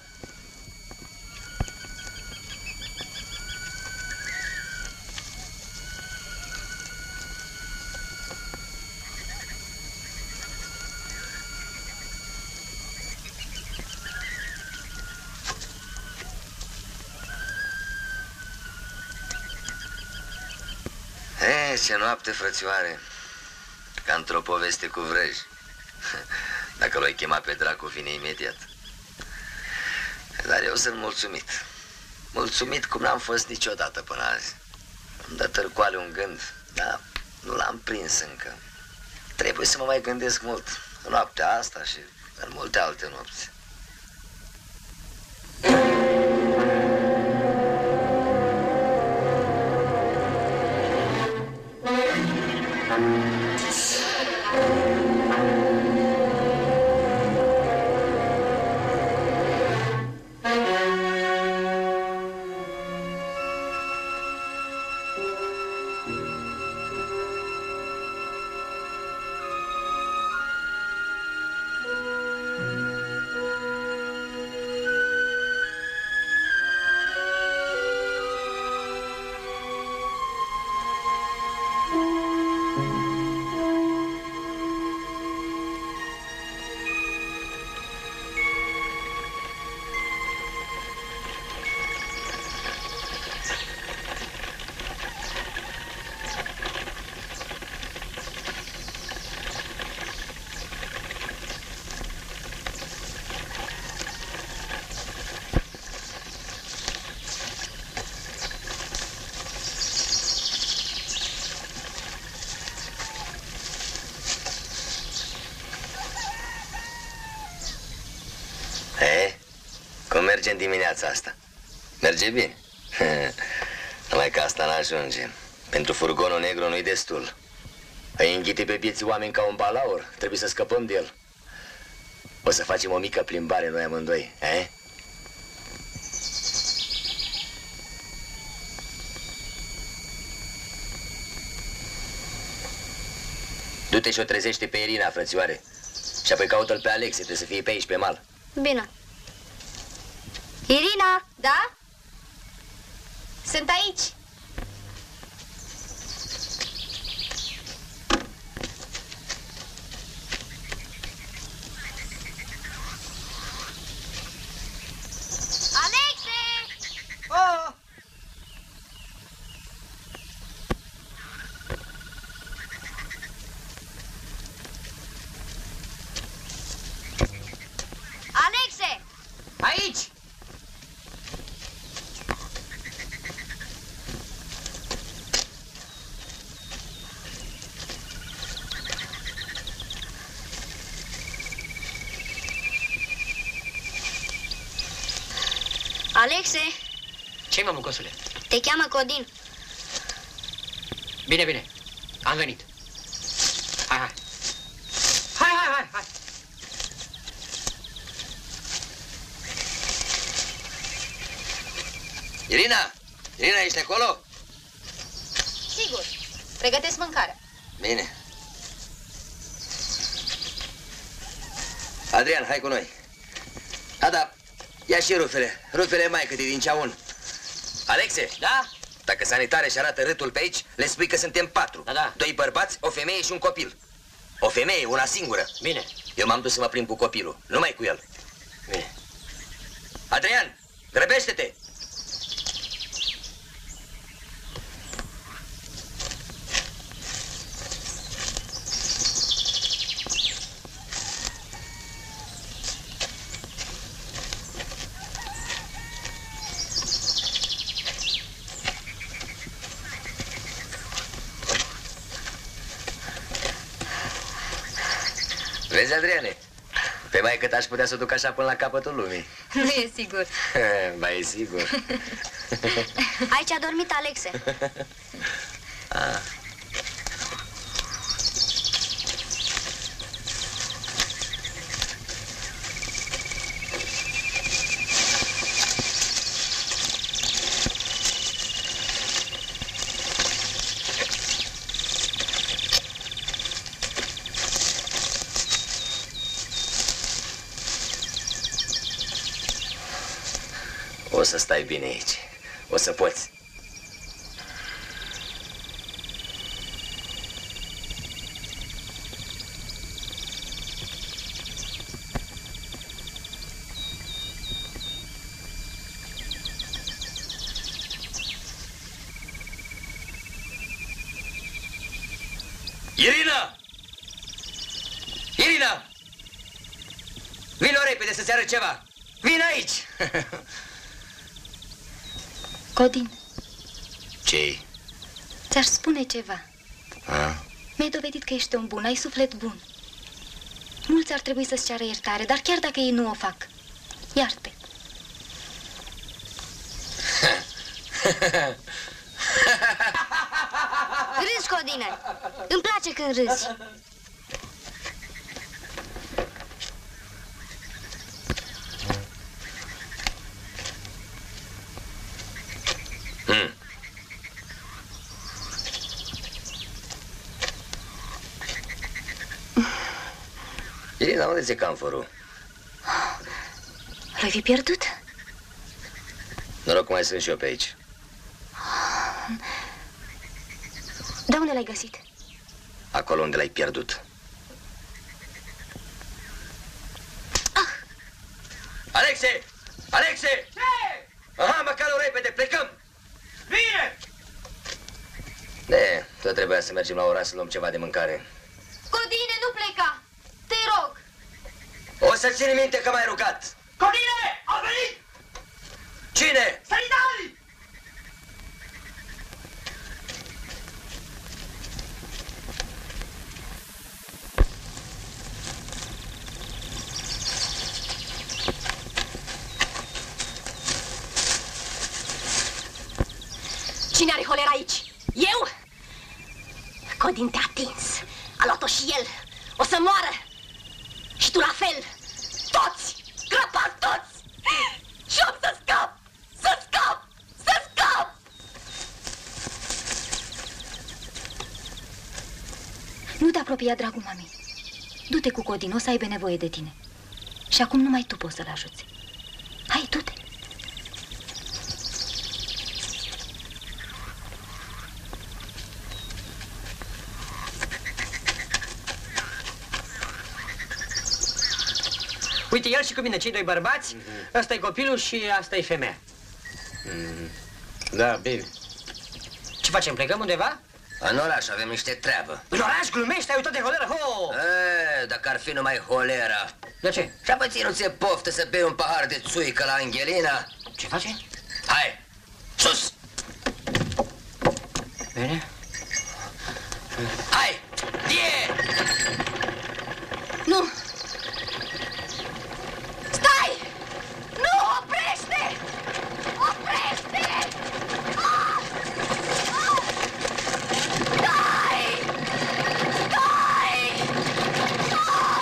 Ce noapte, frățioare, ca într-o poveste cu vrăji. Dacă l-ai chema pe dracu, vine imediat. Dar eu sunt mulțumit. Mulțumit cum n-am fost niciodată până azi. Îmi dă târcoale un gând, dar nu l-am prins încă. Trebuie să mă mai gândesc mult în noaptea asta și în multe alte nopți. merge în dimineața asta. Merge bine. Numai că asta n-ajunge. Pentru furgonul negru nu-i destul. Îi înghite pe vieții oameni ca un balaur. Trebuie să scăpăm de el. O să facem o mică plimbare noi amândoi, eh? Du-te și o trezește pe Irina, frățioare. Și apoi caută-l pe Alexe, trebuie să fie pe aici, pe mal. Bine. Irina, da? Sunt aici. Alexe! Oh! Alexe! Aici! Alexe, Ce-i, mă, mucosule? te cheamă Codin. Bine, bine. Am venit. Hai, hai. Hai, hai, hai, hai. Irina! Irina, ești acolo? Sigur. Pregătesc mâncarea. Bine. Adrian, hai cu noi. A, da, ia și rufele. Rufele mai câte din ceaun. Alexe? Da? Dacă sanitare și arată râtul pe aici, le spui că suntem patru. Da, da. Doi bărbați, o femeie și un copil. O femeie, una singură. Bine. Eu m-am dus să mă plimb cu copilul, numai cu el. Bine. Adrian, grăbește-te! Vezi, Adriane? Pe mai cât aș putea să o duc așa până la capătul lumii. Nu e sigur. Ba, e sigur. Aici a dormit Alexe. Ah. O să stai bine aici. O să poți. Irina! Irina! Vino repede să-ți arăt ceva! Vino aici! Codin, Ce-i? ți-aș spune ceva. A? Mi-ai dovedit că ești om bun, ai suflet bun. Mulți ar trebui să-ți ceară iertare, dar chiar dacă ei nu o fac, iarte. Râzi, Codine! Îmi place când râzi. Hmm. Irina, unde ți-e camforul? L-ai fi pierdut? Noroc că mai sunt și eu pe aici. De unde l-ai găsit? Acolo unde l-ai pierdut. Ah! Alexe! Alexe! Ce? Aha, măcar repede, plecăm! Bine! De, tot trebuia să mergem la oraș să luăm ceva de mâncare. Codine, nu pleca! Te rog! O să țin minte că m-ai rugat. Codine! Au venit! Cine? Sanitarii! holera aici. Eu? Codin te-a atins. A luat-o și el. O să moară. Și tu la fel. Toți! Crăpați toți! Și am să scap! Să scap! Să scap! Nu te apropia, dragul mami. Du-te cu Codin, o să aibă nevoie de tine. Și acum numai tu poți să-l ajuți. Hai, du-te! Uite, el și cu mine, cei doi bărbați, mm-hmm. Ăsta e copilul și asta e femeia. Mm. Da, bine. Ce facem, plecăm undeva? În oraș avem niște treabă. În oraș glumești? Ai uitat de holeră? Ho! E, dacă ar fi numai holera. De ce? Și apoi ție nu ți-e poftă să bei un pahar de țuică la Angelina? Ce face? Hai, sus! Bine? Hai, ie! Nu! Stai! Nu, oprește! Oprește! Ah! Ah! Stai! Stai! Ah!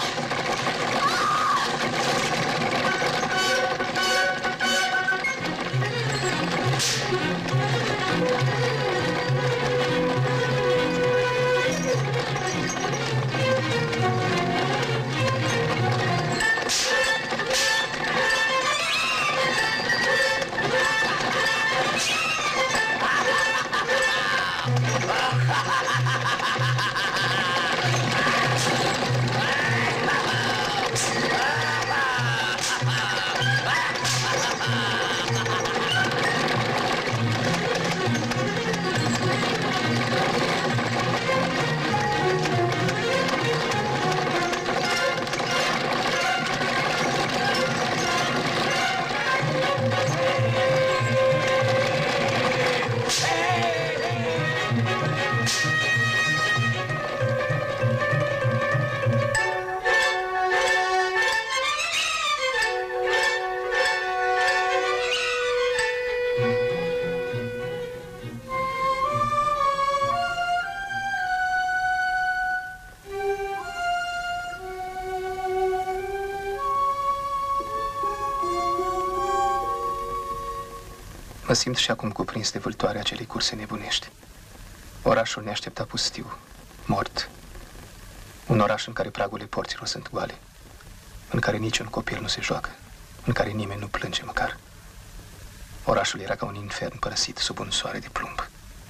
Mă simt și acum cuprins de vâltoarea acelei curse nebunești. Orașul ne aștepta pustiu, mort. Un oraș în care pragurile porților sunt goale, în care niciun copil nu se joacă, în care nimeni nu plânge măcar. Orașul era ca un infern părăsit sub un soare de plumb.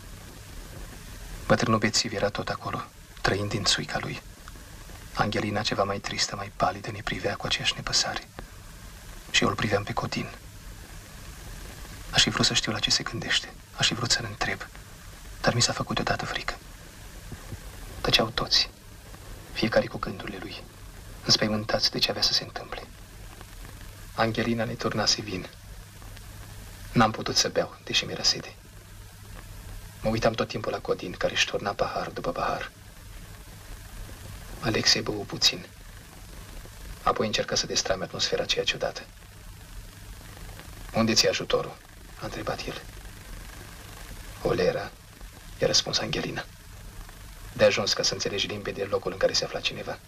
Bătrânul bețiv era tot acolo, trăind din țuica lui. Angelina, ceva mai tristă, mai palidă, ne privea cu aceeași nepăsare. Și eu îl priveam pe Codin. Aș fi vrut să știu la ce se gândește. Aș fi vrut să-l întreb. Dar mi s-a făcut deodată frică. Tăceau toți, fiecare cu gândurile lui, înspăimântați de ce avea să se întâmple. Angelina ne turnase vin. N-am putut să beau, deși mi-era sete. Mă uitam tot timpul la Codin, care își turna pahar după pahar. Alexei bău puțin. Apoi încerca să destrame atmosfera aceea ciudată. Unde ți-e ajutorul? A întrebat el. Holera, i-a răspuns Angelina. De ajuns ca să înțelegi limpede locul în care se afla cineva.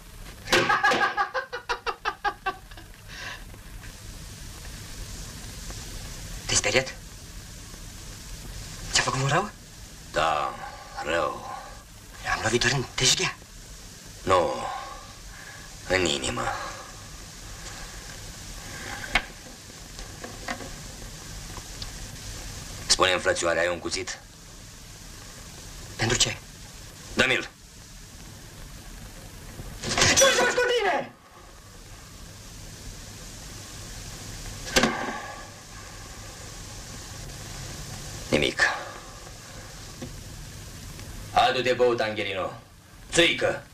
Te-ai speriat? Ți-a făcut un rău? Da, rău. Am lovit doar în teșghea. Nu, în inimă. Spune-mi, frățioare, ai un cuțit? Pentru ce? Dă-mi-l. Ce faci cu tine? Nimic. Adu-te băut, Angelino. Țuică!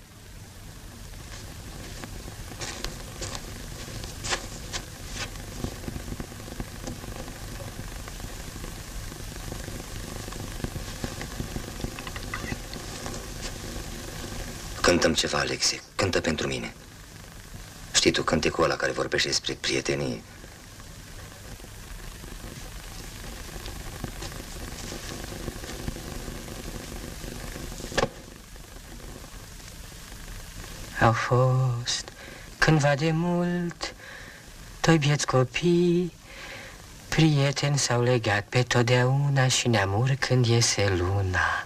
Cântă-mi ceva, Alexei. Cântă pentru mine. Știi tu, cântecul ăla care vorbește despre prietenii. Au fost cândva de mult doi bieți copii, prieteni s-au legat pe totdeauna și neamuri când iese luna.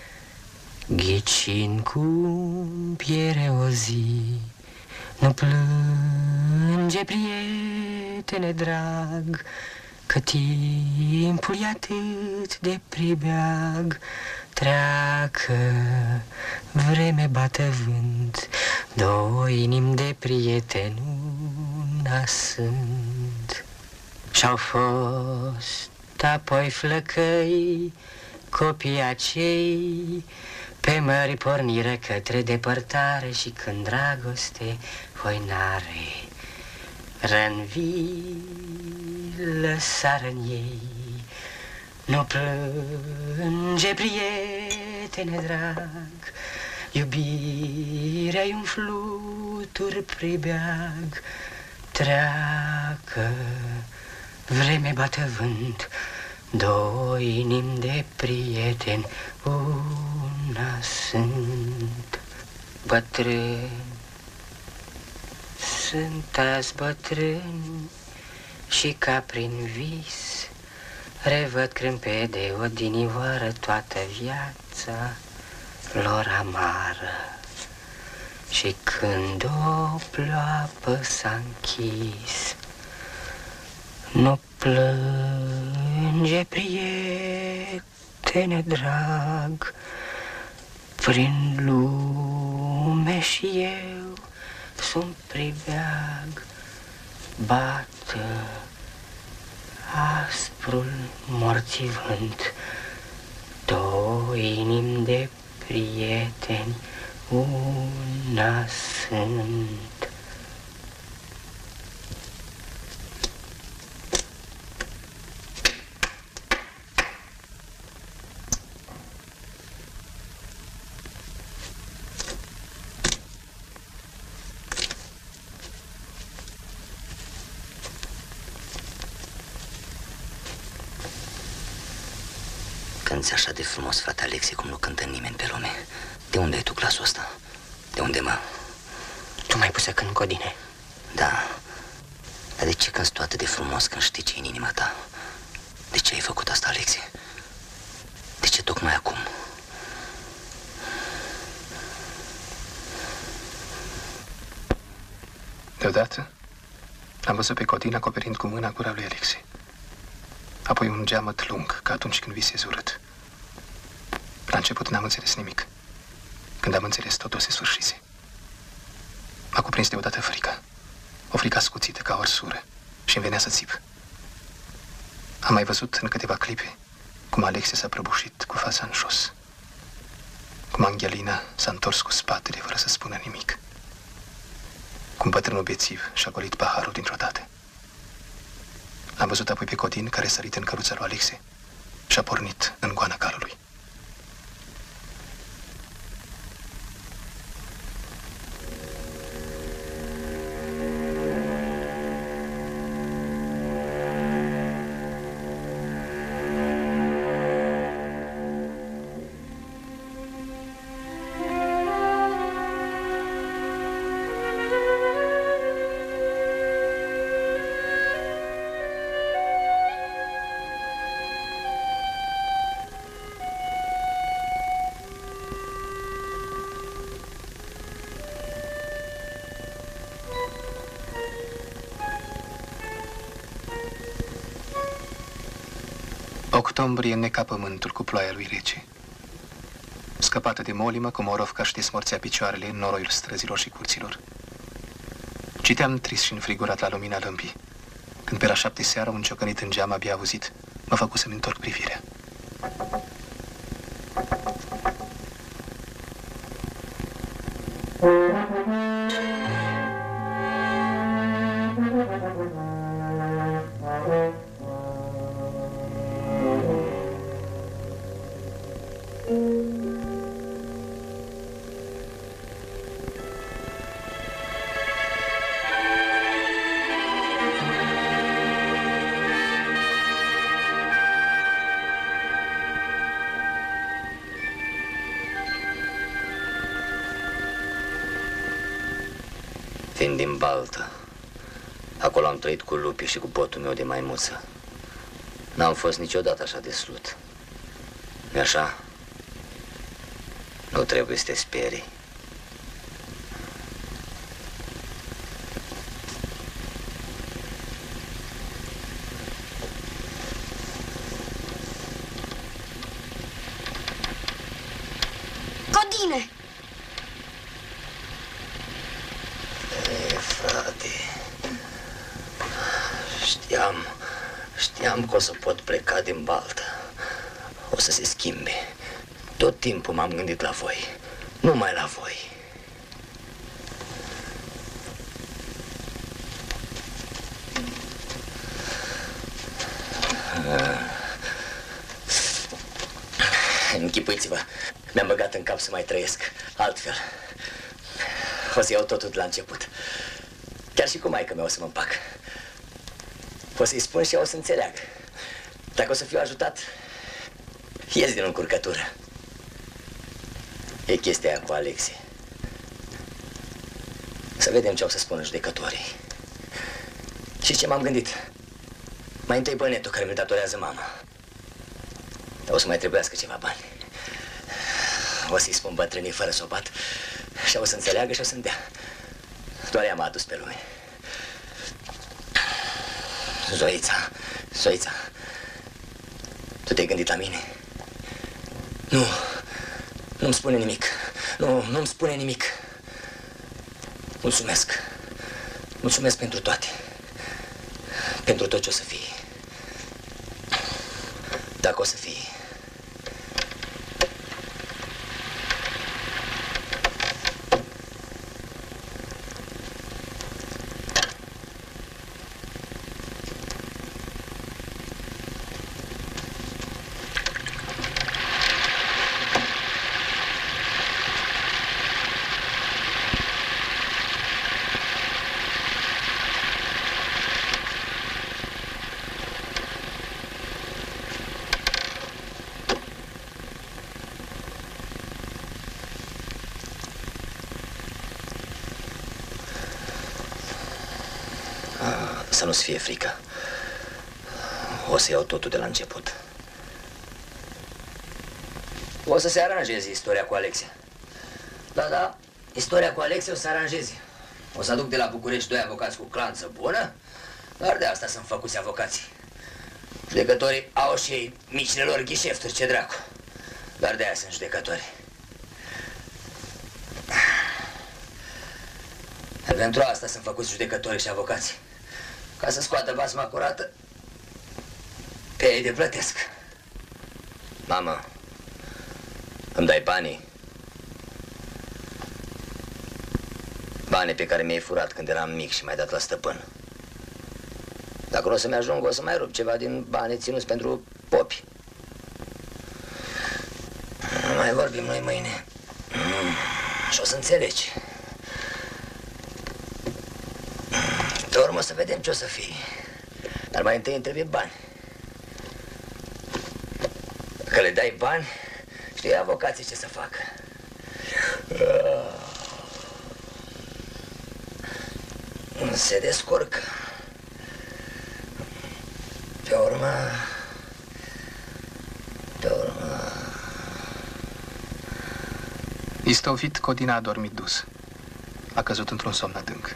Ghicin cum piere o zi, nu plânge, prietene drag, că timpul e atât de pribeag. Treacă vreme, bată vânt, două inimi de prieteni una sunt. Și-au fost apoi flăcăi, copii acei, pe mări porniră către depărtare și când dragoste voi n-are, rănvii lăsară în ei. Nu plânge, prietene drag, iubirea-i un flutur pribeag. Treacă vreme, bată vânt, două inimi de prieteni una sunt. Bătrâni sunt azi bătrâni și ca prin vis revăd crâmpede odinioară toată viața lor amară. Și când o ploapă s-a închis, nu plânge, prietene drag, prin lume și eu sunt pribeag. Bată asprul morții vânt, două inimi de prieteni una sunt. Cânți așa de frumos, frate Alexei, cum nu cântă nimeni pe lume. De unde ai tu glasul ăsta? De unde, mă? Tu m-ai pus să cânt, Codine. Da. Dar de ce cânti tu atât de frumos când știi ce e în inima ta? De ce ai făcut asta, Alexei? De ce tocmai acum? Deodată l-am văzut pe Codin acoperind cu mâna gura lui Alexei. Apoi un geamăt lung, ca atunci când visezi urât. La început n-am înțeles nimic. Când am înțeles, totul se sfârșise. M-a cuprins deodată frica. O frică ascuțită, ca o arsură, și îmi venea să țip. Am mai văzut în câteva clipe cum Alexei s-a prăbușit cu fața în jos. Cum Angelina s-a întors cu spatele fără să spună nimic. Cum bătrânul bețiv și-a golit paharul dintr-o dată. L-am văzut apoi pe Codin, care sărit în căruța lui Alexei și a pornit în goana calului. Octombrie neca pământul cu ploaia lui rece. Scăpată de molimă, Comorovca își desmorțea picioarele în noroiul străzilor și curților. Citeam trist și înfrigurat la lumina lămpii, când pe la șapte seara un ciocănit în geam abia auzit mă făcu să-mi întorc privirea. Vin din Baltă. Acolo am trăit cu lupii și cu botul meu de maimuță. N-am fost niciodată așa de slut. Nu-i așa? Nu trebuie să te sperii. Codine! Ei, frate, știam, știam că o să pot pleca din Baltă. O să se schimbe. Tot timpul m-am gândit la voi, numai la voi. Închipuiți-vă, mi-am băgat în cap să mai trăiesc altfel. O să iau totul de la început. Chiar și cu maică mea o să mă împac. O să-i spun și ea o să înțeleagă. Dacă o să fiu ajutat, ies din încurcătură. E chestia aia cu Alexei. Să vedem ce au să spună judecătorii. Și ce m-am gândit? Mai întâi bănetul care mi-l datorează mama. Dar o să mai trebuiască ceva bani. O să-i spun bătrânii fără să o bat și o să înțeleagă și o să-mi dea. Doar ea m-a adus pe lume. Zoița, Zoița, tu te-ai gândit la mine? Nu, nu-mi spune nimic. Nu, nu-mi spune nimic. Mulțumesc. Mulțumesc pentru toate. Pentru tot ce o să fii. Dacă o să fii. Să nu-ți fie frică. O să iau totul de la început. O să se aranjeze istoria cu Alexia. Da, da, istoria cu Alexia o să se aranjeze. O să aduc de la București doi avocați cu clanță bună, dar de asta sunt făcuți avocații. Judecătorii au și ei micile lor ghișefturi, ce dracu. Dar de aia sunt judecători. Pentru asta sunt făcuți judecătorii și avocații. Ca să scoată basma curată, pe ei de plătesc. Mamă, îmi dai banii? Banii pe care mi-ai furat când eram mic și mi-ai dat la stăpân. Dacă nu o să-mi ajung, o să mai rup ceva din banii ținuți pentru popi. Nu mai vorbim noi mâine. Și o să înțelegi. Pe urmă o să vedem ce o să fie. Dar mai întâi îmi trebuie bani. Că le dai bani, știi avocații ce să facă. Se descurcă. Pe urmă... Pe urmă... Istovit, Codina a dormit dus. A căzut într-un somn adânc.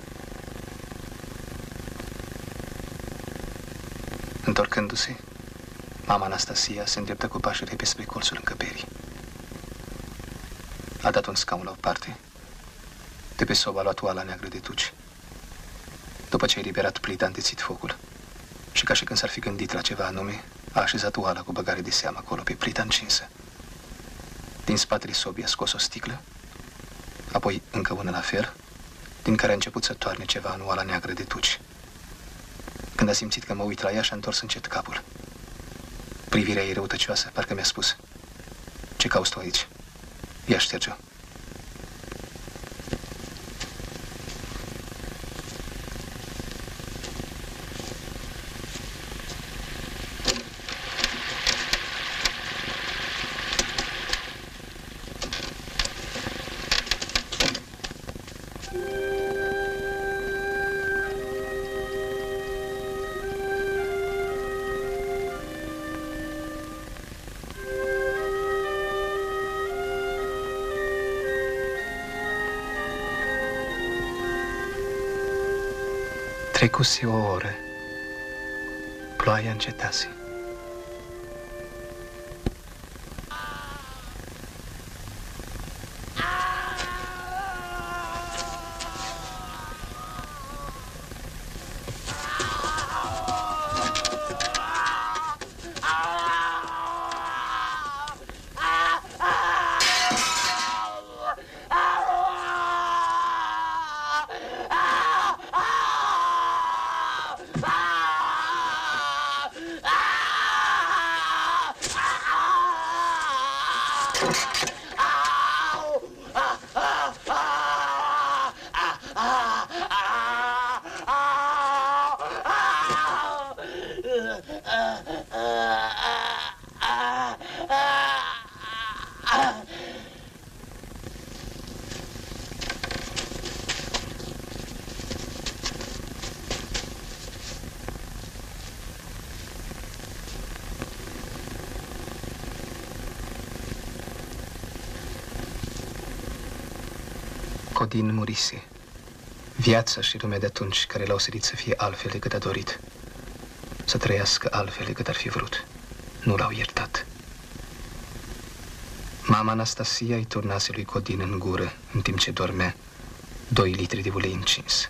Întorcându-se, mama Anastasia se îndreptă cu pași repede spre colțul încăperii. A dat un scaun la o parte. De pe sobă a luat oala neagră de tuci. După ce a eliberat plita, a întețit focul. Și ca și când s-ar fi gândit la ceva anume, a așezat oala cu băgare de seamă acolo, pe plita încinsă. Din spatele sobii a scos o sticlă, apoi încă una la fel, din care a început să toarne ceva în oala neagră de tuci. Când a simțit că mă uit la ea, și-a întors încet capul. Privirea ei răutăcioasă, parcă mi-a spus: ce cauți tu aici? Ia șterge-o. Trecuse o oră. Ploaia încetase. Codin murise. Viața și lumea de atunci care l-au sărit să fie altfel decât a dorit. Să trăiască altfel decât ar fi vrut. Nu l-au iertat. Mama Anastasia îi turnase lui Codin în gură, în timp ce dormea, doi litri de ulei încins.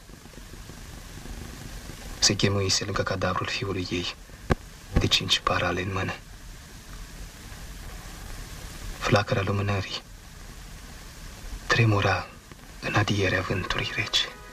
Se chemuise lângă cadavrul fiului ei, de cinci parale în mână. Flacăra lumânării tremura în adierea vântului rece.